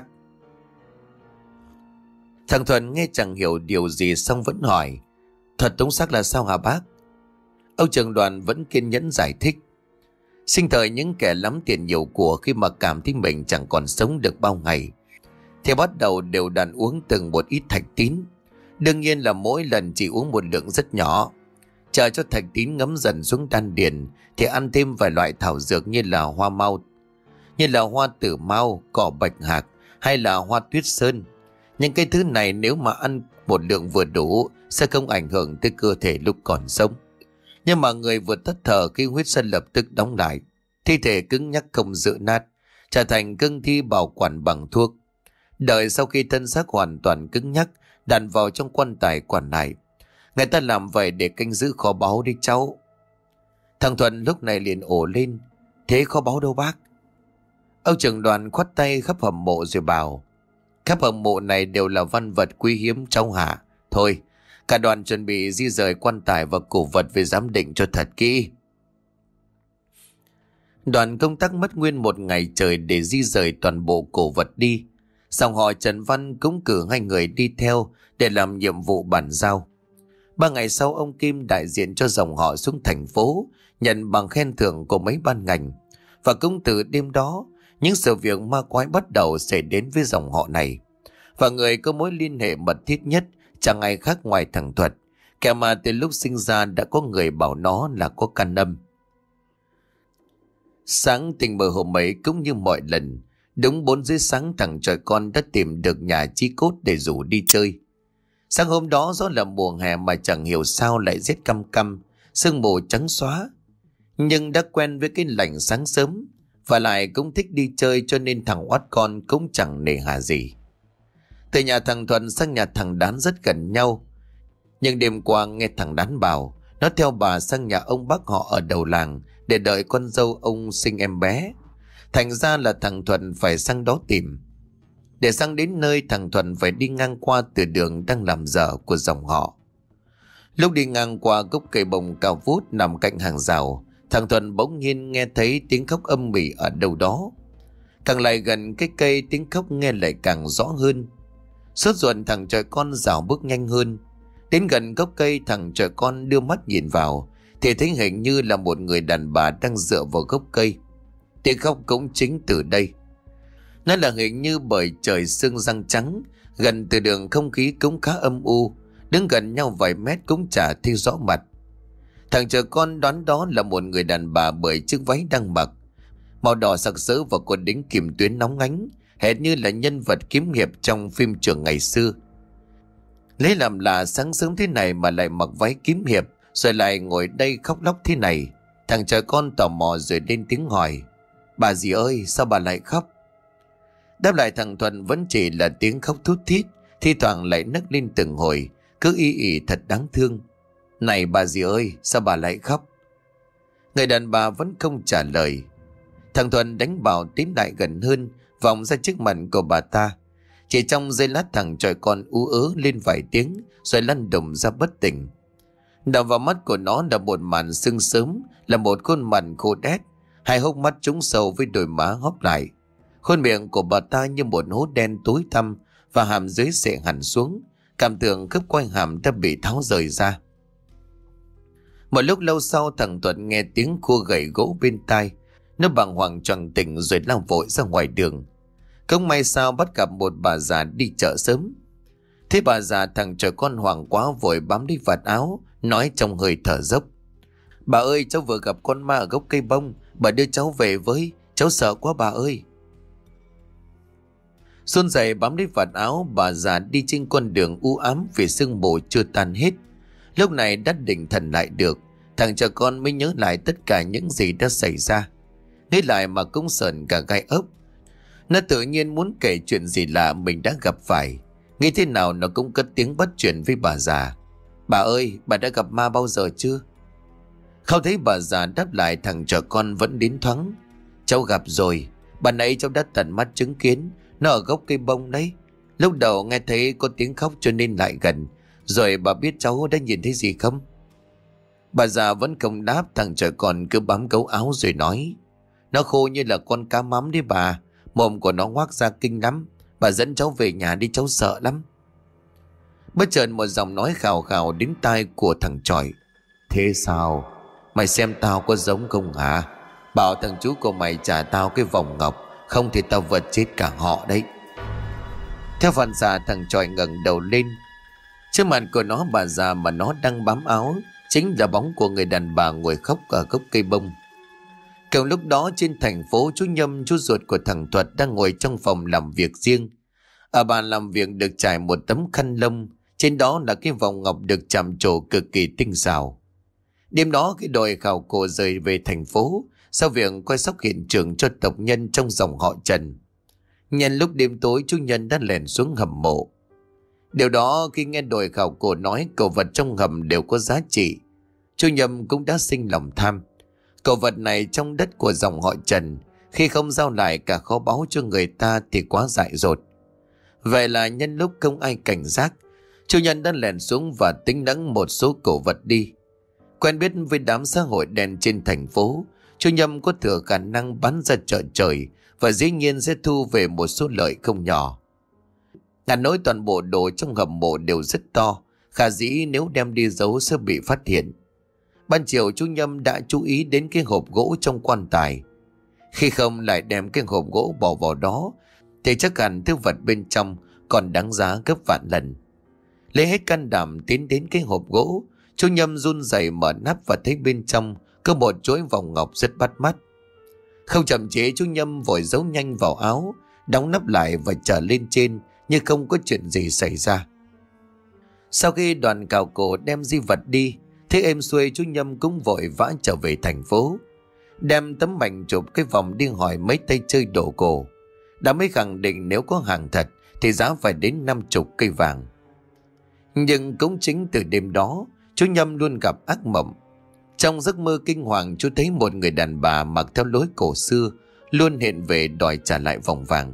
S1: Thằng Thuận nghe chẳng hiểu điều gì xong vẫn hỏi: Thuật tống xác là sao hả bác? Ông trưởng đoàn vẫn kiên nhẫn giải thích: Sinh thời những kẻ lắm tiền nhiều của khi mà cảm thấy mình chẳng còn sống được bao ngày thì bắt đầu đều đặn uống từng một ít thạch tín. Đương nhiên là mỗi lần chỉ uống một lượng rất nhỏ. Chờ cho thạch tín ngấm dần xuống đan điền thì ăn thêm vài loại thảo dược như là hoa mau, như là hoa tử mau, cỏ bạch hạc hay là hoa tuyết sơn. Những cái thứ này nếu mà ăn một lượng vừa đủ sẽ không ảnh hưởng tới cơ thể lúc còn sống. Nhưng mà người vừa tắt thở khi huyết sẽ lập tức đóng lại, thi thể cứng nhắc không dự nát, trở thành cương thi bảo quản bằng thuốc. Đợi sau khi thân xác hoàn toàn cứng nhắc, đặt vào trong quan tài quản lại. Người ta làm vậy để canh giữ kho báu đi cháu. Thằng Thuận lúc này liền ồ lên: Thế kho báu đâu bác? Ông trưởng đoàn khoát tay khắp hầm mộ rồi bảo: Khắp hầm mộ này đều là văn vật quý hiếm cháu hả. Thôi, cả đoàn chuẩn bị di rời quan tài và cổ vật về giám định cho thật kỹ. Đoàn công tác mất nguyên một ngày trời để di rời toàn bộ cổ vật đi. Dòng họ Trần Văn cũng cử hai người đi theo để làm nhiệm vụ bàn giao. Ba ngày sau, ông Kim đại diện cho dòng họ xuống thành phố nhận bằng khen thưởng của mấy ban ngành. Và cũng từ đêm đó, những sự việc ma quái bắt đầu xảy đến với dòng họ này. Và người có mối liên hệ mật thiết nhất chẳng ai khác ngoài thằng Thuật, kẻ mà từ lúc sinh ra đã có người bảo nó là có căn âm. Sáng tình mơ hôm ấy cũng như mọi lần, đúng bốn rưỡi sáng thằng trời con đã tìm được nhà Chí Cốt để rủ đi chơi. Sáng hôm đó do là mùa hè mà chẳng hiểu sao lại rét căm căm, sương mù trắng xóa. Nhưng đã quen với cái lạnh sáng sớm, và lại cũng thích đi chơi cho nên thằng oát con cũng chẳng nề hà gì. Từ nhà thằng Thuận sang nhà thằng Đán rất gần nhau. Nhưng đêm qua nghe thằng Đán bảo nó theo bà sang nhà ông bác họ ở đầu làng để đợi con dâu ông sinh em bé. Thành ra là thằng Thuận phải sang đó tìm. Để sang đến nơi, thằng Thuận phải đi ngang qua từ đường đang làm dở của dòng họ. Lúc đi ngang qua gốc cây bồng cao vút nằm cạnh hàng rào, thằng Thuận bỗng nhiên nghe thấy tiếng khóc âm ỉ ở đâu đó. Càng lại gần cái cây, tiếng khóc nghe lại càng rõ hơn. Sốt ruột, thằng trời con rảo bước nhanh hơn. Đến gần gốc cây, thằng trời con đưa mắt nhìn vào thì thấy hình như là một người đàn bà đang dựa vào gốc cây. Tiếng khóc cũng chính từ đây. Nó là hình như bởi trời sương răng trắng, gần từ đường không khí cũng khá âm u, đứng gần nhau vài mét cũng chả thấy rõ mặt. Thằng trời con đoán đó là một người đàn bà bởi chiếc váy đang mặc, màu đỏ sặc sỡ và có đính kìm tuyến nóng ánh, hệt như là nhân vật kiếm hiệp trong phim trường ngày xưa. Lấy làm lạ sáng sớm thế này mà lại mặc váy kiếm hiệp, rồi lại ngồi đây khóc lóc thế này. Thằng trời con tò mò rồi lên tiếng hỏi: Bà dì ơi, sao bà lại khóc? Đáp lại thằng Thuận vẫn chỉ là tiếng khóc thút thít, thi thoảng lại nấc lên từng hồi, cứ y ỉ thật đáng thương. Này bà dì ơi, sao bà lại khóc? Người đàn bà vẫn không trả lời. Thằng Thuận đánh bảo tiến lại gần hơn, vòng ra trước mặt của bà ta. Chỉ trong giây lát thằng trời con ú ớ lên vài tiếng rồi lăn đùng ra bất tỉnh. Đập vào mắt của nó là một màn sưng sớm, là một khuôn mặt khô đét, hai hốc mắt trũng sâu với đôi má hóp lại. Khuôn miệng của bà ta như một hố đen tối tăm và hàm dưới xệ hẳn xuống, cảm tưởng khớp quanh hàm đã bị tháo rời ra. Một lúc lâu sau, thằng Thuận nghe tiếng khua gậy gỗ bên tai, nó bàng hoàng choàng tỉnh rồi lao vội ra ngoài đường. Không may sao bắt gặp một bà già đi chợ sớm. Thế bà già, thằng trẻ con hoảng quá vội bám lấy vạt áo, nói trong hơi thở dốc: "Bà ơi, cháu vừa gặp con ma ở gốc cây bông, bà đưa cháu về với, cháu sợ quá bà ơi." Run rẩy bám lấy vạt áo, bà già đi trên con đường u ám vì sương mù chưa tan hết. Lúc này đã định thần lại được, thằng trẻ con mới nhớ lại tất cả những gì đã xảy ra. Nghĩ lại mà cũng sờn cả gai ốc. Nó tự nhiên muốn kể chuyện gì lạ mình đã gặp phải. Nghĩ thế nào nó cũng cất tiếng bắt chuyện với bà già: "Bà ơi, bà đã gặp ma bao giờ chưa?" Không thấy bà già đáp lại, thằng trẻ con vẫn đến thoáng: "Cháu gặp rồi, bà nãy cháu đã tận mắt chứng kiến, nó ở gốc cây bông đấy. Lúc đầu nghe thấy có tiếng khóc cho nên lại gần. Rồi bà biết cháu đã nhìn thấy gì không?" Bà già vẫn không đáp, thằng trẻ con cứ bám gấu áo rồi nói: "Nó khô như là con cá mắm đấy bà, mồm của nó ngoác ra kinh lắm. Bà dẫn cháu về nhà đi, cháu sợ lắm." Bất chợt một giọng nói khào khào đến tai của thằng chòi: "Thế sao? Mày xem tao có giống không hả? Bảo thằng chú của mày trả tao cái vòng ngọc, không thì tao vật chết cả họ đấy." Theo phản xạ, thằng chòi ngẩng đầu lên. Trước mặt của nó, bà già mà nó đang bám áo chính là bóng của người đàn bà ngồi khóc ở gốc cây bông. Cùng lúc đó trên thành phố, chú Nhâm, chú ruột của thằng Thuật, đang ngồi trong phòng làm việc riêng. Ở bàn làm việc được trải một tấm khăn lông, trên đó là cái vòng ngọc được chạm trổ cực kỳ tinh xảo. Đêm đó, cái đội khảo cổ rời về thành phố sau việc coi sóc hiện trường cho tộc nhân trong dòng họ Trần. Nhân lúc đêm tối, chú Nhân đã lẻn xuống hầm mộ. Điều đó khi nghe đội khảo cổ nói cổ vật trong hầm đều có giá trị, chú Nhâm cũng đã sinh lòng tham. Cổ vật này trong đất của dòng họ Trần, khi không giao lại cả kho báu cho người ta thì quá dại dột. Vậy là nhân lúc không ai cảnh giác, chú Nhân đã lẻn xuống và tính lẫn một số cổ vật đi. Quen biết với đám xã hội đen trên thành phố, chú Nhâm có thừa khả năng bán ra chợ trời và dĩ nhiên sẽ thu về một số lợi không nhỏ. Ngàn nỗi toàn bộ đồ trong hầm mộ đều rất to, khả dĩ nếu đem đi giấu sẽ bị phát hiện. Ban chiều chú Nhâm đã chú ý đến cái hộp gỗ trong quan tài. Khi không lại đem cái hộp gỗ bỏ vào đó thì chắc hẳn thứ vật bên trong còn đáng giá gấp vạn lần. Lấy hết can đảm tiến đến cái hộp gỗ, chú Nhâm run rẩy mở nắp và thấy bên trong có một chuỗi vòng ngọc rất bắt mắt. Không chậm chế, chú Nhâm vội giấu nhanh vào áo, đóng nắp lại và trở lên trên như không có chuyện gì xảy ra. Sau khi đoàn khảo cổ đem di vật đi, thế êm xuôi, chú Nhâm cũng vội vã trở về thành phố, đem tấm ảnh chụp cái vòng đi hỏi mấy tay chơi đồ cổ. Đã mới khẳng định nếu có hàng thật thì giá phải đến năm chục cây vàng. Nhưng cũng chính từ đêm đó, chú Nhâm luôn gặp ác mộng. Trong giấc mơ kinh hoàng, chú thấy một người đàn bà mặc theo lối cổ xưa luôn hiện về đòi trả lại vòng vàng.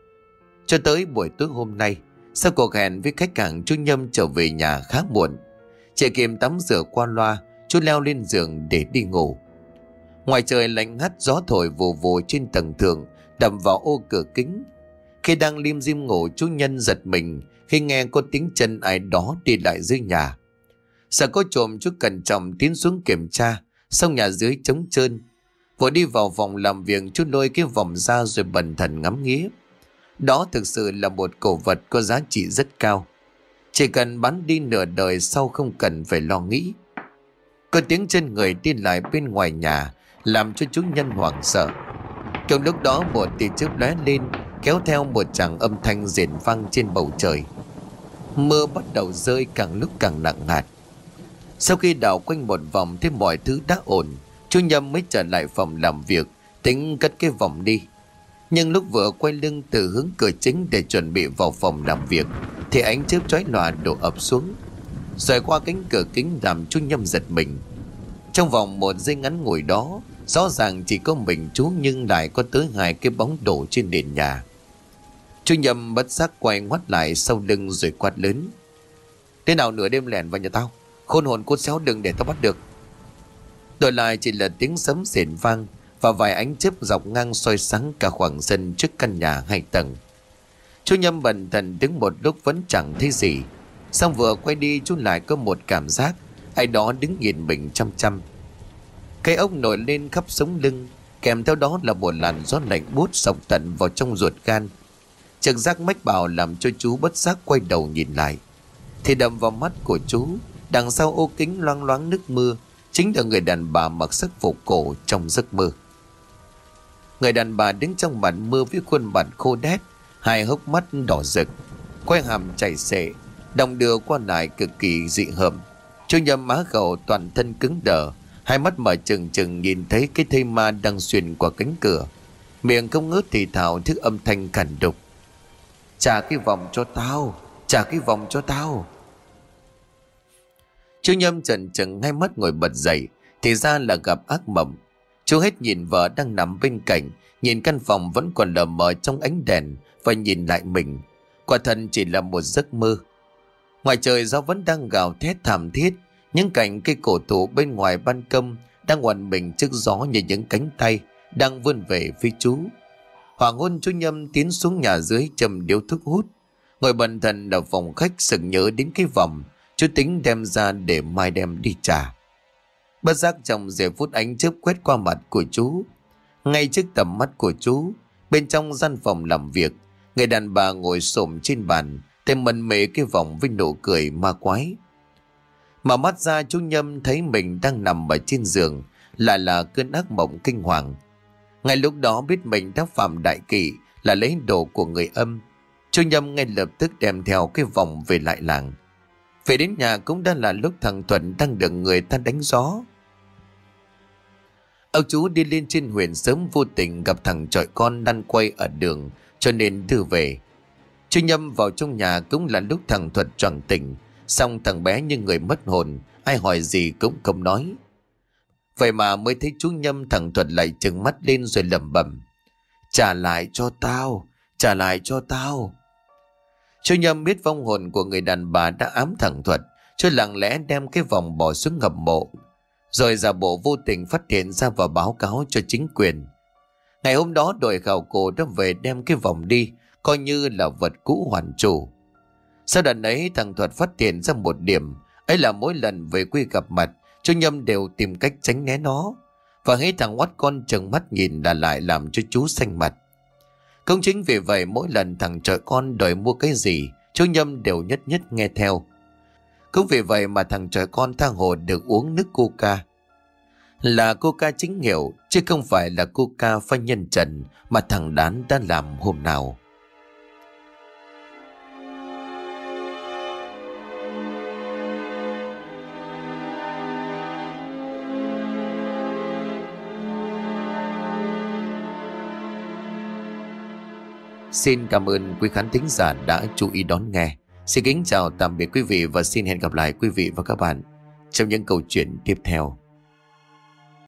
S1: Cho tới buổi tối hôm nay, sau cuộc hẹn với khách hàng, chú Nhâm trở về nhà khá muộn. Chị Kim tắm rửa qua loa, chú leo lên giường để đi ngủ. Ngoài trời lạnh ngắt, gió thổi vù vù trên tầng thượng đập vào ô cửa kính. Khi đang lim dim ngủ, chú Nhân giật mình khi nghe có tiếng chân ai đó đi lại dưới nhà. Sợ có trộm, chú cẩn trọng tiến xuống kiểm tra, xong nhà dưới trống trơn. Vội đi vào phòng làm việc, chú lôi cái vòng ra rồi bần thần ngắm nghía. Đó thực sự là một cổ vật có giá trị rất cao. Chỉ cần bán đi nửa đời sau không cần phải lo nghĩ. Có tiếng chân người đi lại bên ngoài nhà làm cho chú Nhân hoảng sợ. Cùng lúc đó một tia chớp lóe lên, kéo theo một tràng âm thanh rền vang trên bầu trời. Mưa bắt đầu rơi càng lúc càng nặng hạt. Sau khi đảo quanh một vòng thấy mọi thứ đã ổn, chú Nhâm mới trở lại phòng làm việc, tính cất cái vòng đi. Nhưng lúc vừa quay lưng từ hướng cửa chính để chuẩn bị vào phòng làm việc thì ánh chớp chói lòa đổ ập xuống, rời qua cánh cửa kính làm chú Nhâm giật mình. Trong vòng một giây ngắn ngủi đó, rõ ràng chỉ có mình chú nhưng lại có tới hai cái bóng đổ trên nền nhà. Chú Nhâm bất giác quay ngoắt lại sau lưng rồi quát lớn: "Thế nào nửa đêm lẻn vào nhà tao? Khôn hồn cô xéo, đừng để tao bắt được. Đổi lại chỉ là tiếng sấm sền vang và vài ánh chớp dọc ngang soi sáng cả khoảng sân trước căn nhà hai tầng. Chú Nhâm bần thần đứng một lúc vẫn chẳng thấy gì. Xong vừa quay đi chú lại có một cảm giác ai đó đứng nhìn mình chăm chăm. Cái ốc nổi lên khắp sống lưng, kèm theo đó là một làn gió lạnh buốt xộc tận vào trong ruột gan. Trực giác mách bảo làm cho chú bất giác quay đầu nhìn lại. Thì đập vào mắt của chú, đằng sau ô kính loang loáng nước mưa, chính là người đàn bà mặc sắc phục cổ trong giấc mơ. Người đàn bà đứng trong màn mưa với khuôn mặt khô đét, hai hốc mắt đỏ rực, quai hàm chảy xệ, đong đưa qua lại cực kỳ dị hợm. Chú Nhâm má khẩu toàn thân cứng đờ, hai mắt mở trừng trừng nhìn thấy cái thây ma đang xuyên qua cánh cửa, miệng không ngớt thì thào thứ âm thanh khản đục: "Trả cái vòng cho tao, trả cái vòng cho tao." Chú Nhâm chần chừng hai mắt ngồi bật dậy, thì ra là gặp ác mộng. Chú hết nhìn vợ đang nằm bên cạnh, nhìn căn phòng vẫn còn lờ mờ trong ánh đèn, và nhìn lại mình. Quả thật chỉ là một giấc mơ. Ngoài trời gió vẫn đang gào thét thảm thiết, những cành cây cổ thụ bên ngoài ban công đang oằn mình trước gió như những cánh tay đang vươn về phía chú. Hoàng hôn chú Nhâm tiến xuống nhà dưới châm điếu thuốc hút, ngồi bần thần ở phòng khách sực nhớ đến cái vòng chú tính đem ra để mai đem đi trả. Bất giác trong giây phút ánh chớp quét qua mặt của chú, ngay trước tầm mắt của chú, bên trong gian phòng làm việc, người đàn bà ngồi xổm trên bàn, tay mân mê cái vòng với nụ cười ma quái. Mà mắt ra chú Nhâm thấy mình đang nằm ở trên giường, lại là cơn ác mộng kinh hoàng. Ngay lúc đó biết mình đã phạm đại kỵ, là lấy đồ của người âm. Chú Nhâm ngay lập tức đem theo cái vòng về lại làng. Về đến nhà cũng đã là lúc thằng Thuận đang được người ta đánh gió. Ông chú đi lên trên huyện sớm, vô tình gặp thằng chọi con lăn quay ở đường, cho nên đưa về. Chú Nhâm vào trong nhà cũng là lúc thằng Thuận choàng tỉnh, xong thằng bé như người mất hồn, ai hỏi gì cũng không nói. Vậy mà mới thấy chú Nhâm, thằng Thuận lại trừng mắt lên rồi lẩm bẩm: "Trả lại cho tao, trả lại cho tao." Chú Nhâm biết vong hồn của người đàn bà đã ám thằng Thuận, chú lặng lẽ đem cái vòng bỏ xuống ngầm mộ, rồi giả bộ vô tình phát hiện ra và báo cáo cho chính quyền. Ngày hôm đó đội khảo cổ đã về đem cái vòng đi, coi như là vật cũ hoàn chủ. Sau đợt ấy thằng Thuật phát hiện ra một điểm, ấy là mỗi lần về quê gặp mặt, chú Nhâm đều tìm cách tránh né nó, và hễ thằng oắt con trừng mắt nhìn là lại làm cho chú xanh mặt. Cũng chính vì vậy mỗi lần thằng trời con đòi mua cái gì, chú Nhâm đều nhất nhất nghe theo. Cũng vì vậy mà thằng trời con tha hồ được uống nước coca, là coca chính hiệu, chứ không phải là coca pha nhân trần mà thằng Đán đã làm hôm nào. Xin cảm ơn quý khán thính giả đã chú ý đón nghe. Xin kính chào tạm biệt quý vị và xin hẹn gặp lại quý vị và các bạn trong những câu chuyện tiếp theo.